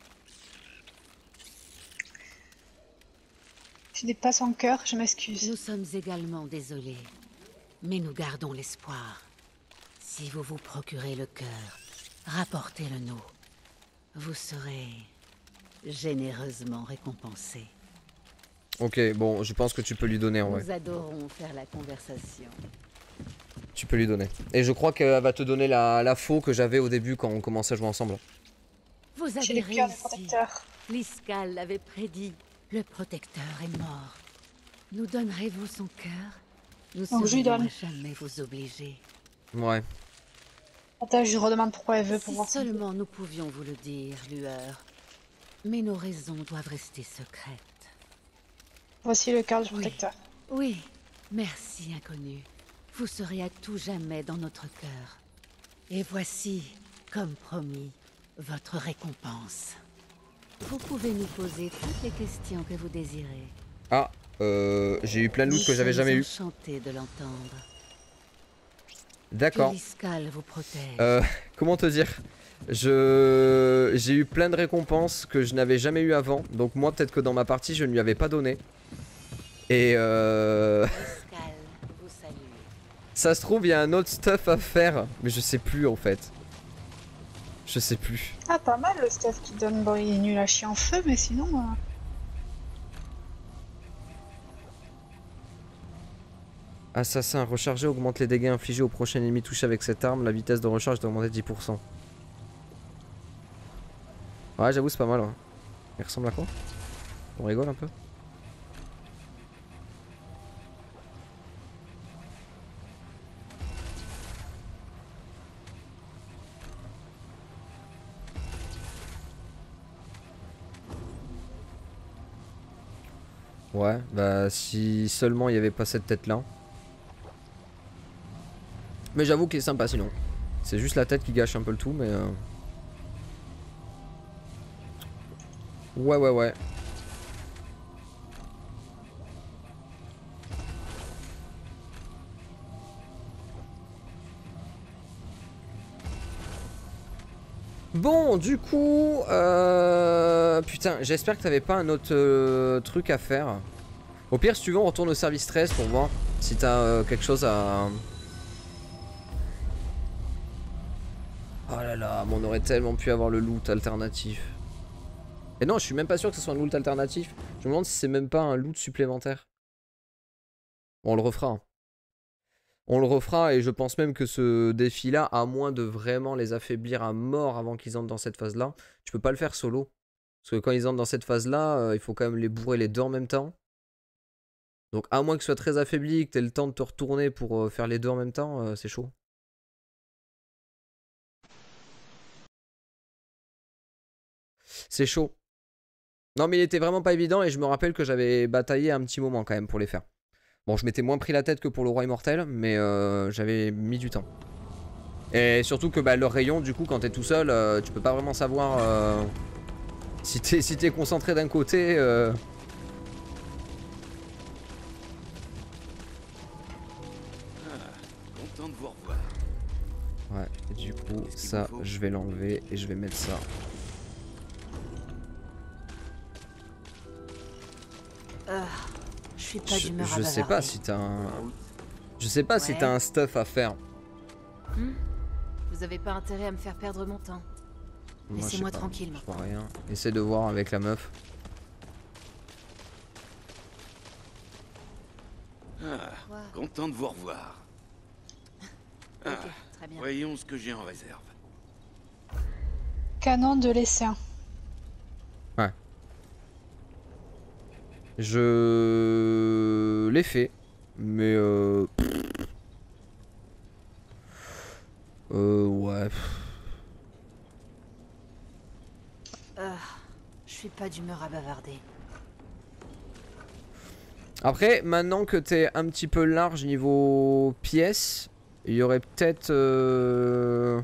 Je n'ai pas son cœur, je m'excuse. Nous sommes également désolés. Mais nous gardons l'espoir. Si vous vous procurez le cœur, rapportez-le nous. Vous serez généreusement récompensé. Ok, bon, je pense que tu peux lui donner en vrai. Nous adorons faire la conversation. Tu peux lui donner. Et je crois qu'elle va te donner la, la faux que j'avais au début quand on commençait à jouer ensemble. Vous J'ai avez le cœur du réussi. protecteur. Liscal l'avait prédit. Le protecteur est mort. Nous donnerez-vous son cœur? Nous Donc, je lui serions donne. à jamais vous obliger. Ouais. Attends, je lui redemande pourquoi elle veut pour Si voir. seulement nous pouvions vous le dire, Lueur. Mais nos raisons doivent rester secrètes. Voici le cœur du Oui. protecteur. Oui, merci, inconnu. Vous serez à tout jamais dans notre cœur. Et voici, comme promis, votre récompense. Vous pouvez nous poser toutes les questions que vous désirez. Ah, euh, j'ai eu plein de loot Nous que j'avais sommes jamais eu. enchantés de l'entendre. D'accord. Que Liscal vous protège. Euh, comment te dire? Je j'ai eu plein de récompenses que je n'avais jamais eu avant. Donc moi, peut-être que dans ma partie, je ne lui avais pas donné. Et euh... Liscal vous salue. ça se trouve, il y a un autre stuff à faire. Mais je sais plus, en fait. Je sais plus. Ah, pas mal le stuff qui donne. Bon, il est nul à chier en feu, mais sinon. Euh... Assassin, recharger augmente les dégâts infligés au prochain ennemi touché avec cette arme. La vitesse de recharge est augmentée de dix pour cent. Ouais, j'avoue, c'est pas mal. Ouais. Il ressemble à quoi? On rigole un peu. Ouais, bah si seulement il n'y avait pas cette tête là. Mais j'avoue qu'il est sympa sinon. C'est juste la tête qui gâche un peu le tout, mais... Euh... Ouais, ouais, ouais. Bon, du coup, euh... putain, j'espère que t'avais pas un autre euh, truc à faire. Au pire, si tu veux, on retourne au service treize pour voir si t'as euh, quelque chose à... Oh là là, mais on aurait tellement pu avoir le loot alternatif. Et non, je suis même pas sûr que ce soit un loot alternatif. Je me demande si c'est même pas un loot supplémentaire. Bon, on le refera. Hein. On le refera et je pense même que ce défi-là, à moins de vraiment les affaiblir à mort avant qu'ils entrent dans cette phase-là, tu peux pas le faire solo. Parce que quand ils entrent dans cette phase-là, euh, il faut quand même les bourrer les deux en même temps. Donc à moins que ce soit très affaibli, que tu aies le temps de te retourner pour euh, faire les deux en même temps, euh, c'est chaud. C'est chaud. Non mais il était vraiment pas évident et je me rappelle que j'avais bataillé un petit moment quand même pour les faire. Bon, je m'étais moins pris la tête que pour le roi immortel, mais euh, j'avais mis du temps. Et surtout que bah, leur rayon, du coup, quand t'es tout seul, euh, tu peux pas vraiment savoir euh, si t'es si t'es concentré d'un côté. Euh... Ah, content de vous revoir. Ouais, et du coup, ça, je vais l'enlever et je vais mettre ça. Euh, je suis pas Je, d'humeur à je sais bavarder. pas si t'as un... Je sais pas ouais. si t'as un stuff à faire. Hmm, vous avez pas intérêt à me faire perdre mon temps. Laissez-moi tranquille maintenant. Je vois rien. Essaie de voir avec la meuf. Ah, wow. Content de vous revoir. Ah, okay, très bien. Voyons ce que j'ai en réserve. Canon de l'Esséen. Ouais. Je l'ai fait, mais euh... euh ouais. Euh, je suis pas d'humeur à bavarder. Après, maintenant que t'es un petit peu large niveau pièces, il y aurait peut-être... Euh...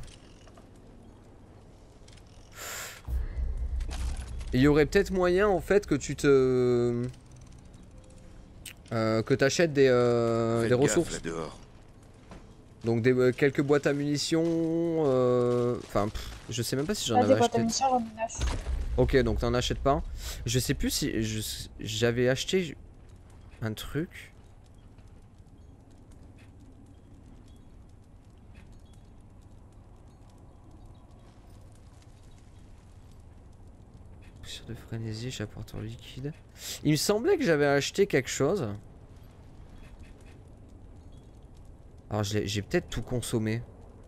Il y aurait peut-être moyen en fait que tu te... Euh, que t'achètes des, euh, des ressources. Donc des, euh, quelques boîtes à munitions. Enfin, euh, je sais même pas si j'en avais acheté. Ok, donc t'en achètes pas. Je sais plus si j'avais acheté un truc. Poussière de frénésie, échappatoire liquide. Il me semblait que j'avais acheté quelque chose. Alors j'ai peut-être tout consommé.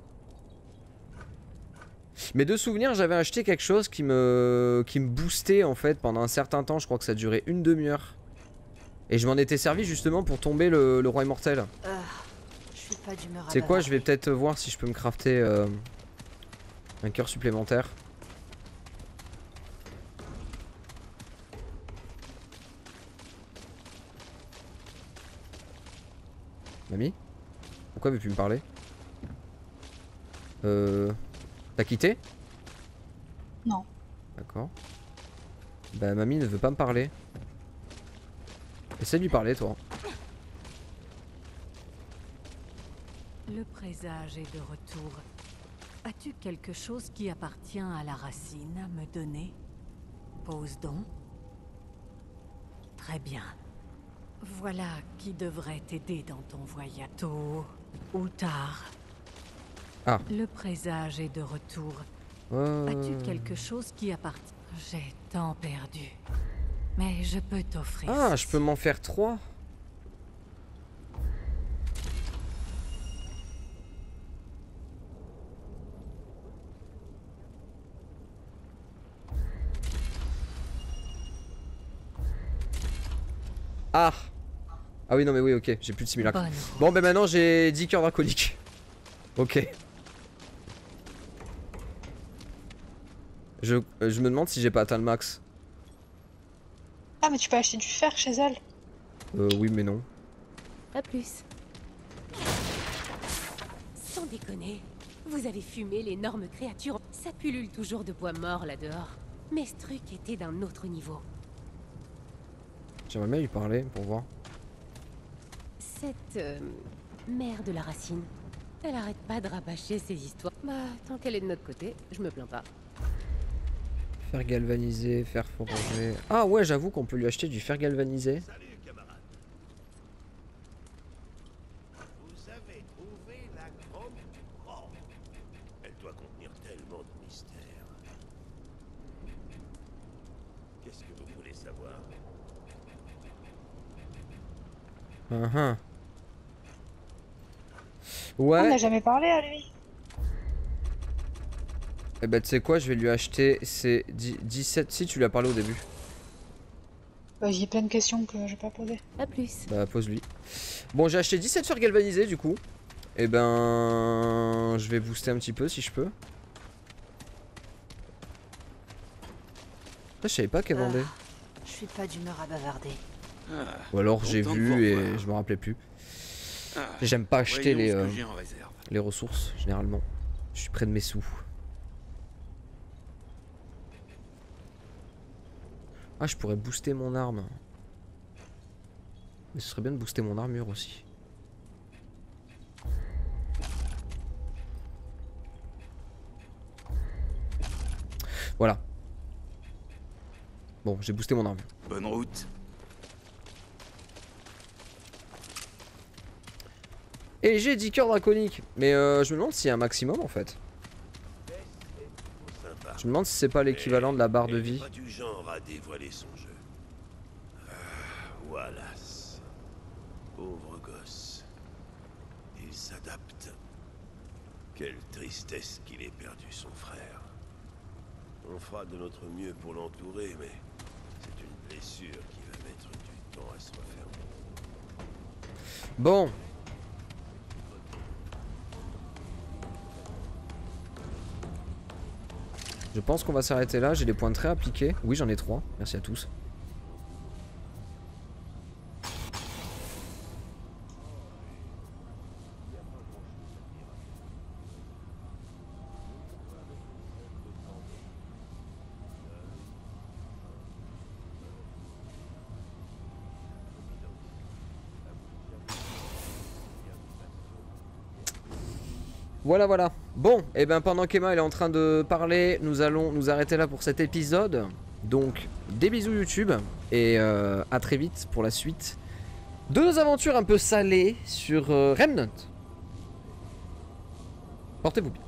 Mais de souvenir, j'avais acheté quelque chose qui me, qui me boostait en fait pendant un certain temps. Je crois que ça durait une demi-heure. Et je m'en étais servi justement pour tomber le, le roi immortel. Euh, je suis pas d'humeur à C'est quoi, je vais peut-être voir si je peux me crafter euh, un cœur supplémentaire. Mamie ? Pourquoi elle veut plus me parler? Euh... T'as quitté? Non. D'accord. Bah mamie ne veut pas me parler. Essaie de lui parler toi. Le présage est de retour. As-tu quelque chose qui appartient à la racine à me donner? Pose donc. Très bien. Voilà qui devrait t'aider dans ton voyage. Tôt ou tard. Ah. Le présage est de retour. Euh... As-tu quelque chose qui appartient? J'ai tant perdu. Mais je peux t'offrir. Ah, ceci. je peux m'en faire trois. Ah. Ah oui, non mais oui, ok, j'ai plus de simulacre. Bonne bon, ben maintenant j'ai dix cœurs draconiques. Ok. Je, je me demande si j'ai pas atteint le max. Ah, mais tu peux acheter du fer chez elle. Euh, oui, mais non. À plus. Sans déconner, vous avez fumé l'énorme créature. Ça pullule toujours de bois mort là dehors. Mais ce truc était d'un autre niveau. J'aimerais bien lui parler pour voir. Cette euh, mère de la racine, elle arrête pas de rabâcher ses histoires. Bah, tant qu'elle est de notre côté, je me plains pas. Fer galvanisé, fer forgé. Ah ouais, j'avoue qu'on peut lui acheter du fer galvanisé. Salut, camarade. Vous avez trouvé la grande robe. Elle doit contenir tellement de mystères. Qu'est-ce que vous voulez savoir? Uh -huh. On Ouais. n'a jamais parlé à lui. Eh bah tu sais quoi, je vais lui acheter ces dix-sept... Si, tu lui as parlé au début. Bah, j'ai plein de questions que j'ai pas posées. À plus. Bah pose-lui. Bon, j'ai acheté dix-sept fers galvanisés du coup. Et ben... Je vais booster un petit peu si je peux. Ah, je savais pas qu'elle vendait. Ah, je suis pas d'humeur à bavarder. Ah, Ou alors j'ai content de vu vous et revoir. je me rappelais plus. Ah, J'aime pas acheter voyons les, ce que euh, j'ai en réserve. les ressources généralement. Je suis près de mes sous. Ah, je pourrais booster mon arme. Mais ce serait bien de booster mon armure aussi. Voilà. Bon, j'ai boosté mon armure. Bonne route. Et j'ai dix cœurs draconiques. Mais euh, je me demande s'il y a un maximum en fait. Sympa. Je me demande si c'est pas l'équivalent de la barre de vie. Pas du genre à dévoiler son jeu. Ah, Wallace. Pauvre gosse. Il s'adapte. Quelle tristesse qu'il ait perdu son frère. On fera de notre mieux pour l'entourer, mais c'est une blessure qui va mettre du temps à se refermer. Bon. Je pense qu'on va s'arrêter là. J'ai des points de trait appliqués. Oui, j'en ai trois. Merci à tous. Voilà, voilà. Bon, et ben pendant qu'Emma elle est en train de parler, nous allons nous arrêter là pour cet épisode. Donc, des bisous YouTube et euh, à très vite pour la suite de nos aventures un peu salées sur euh, Remnant. Portez-vous bien.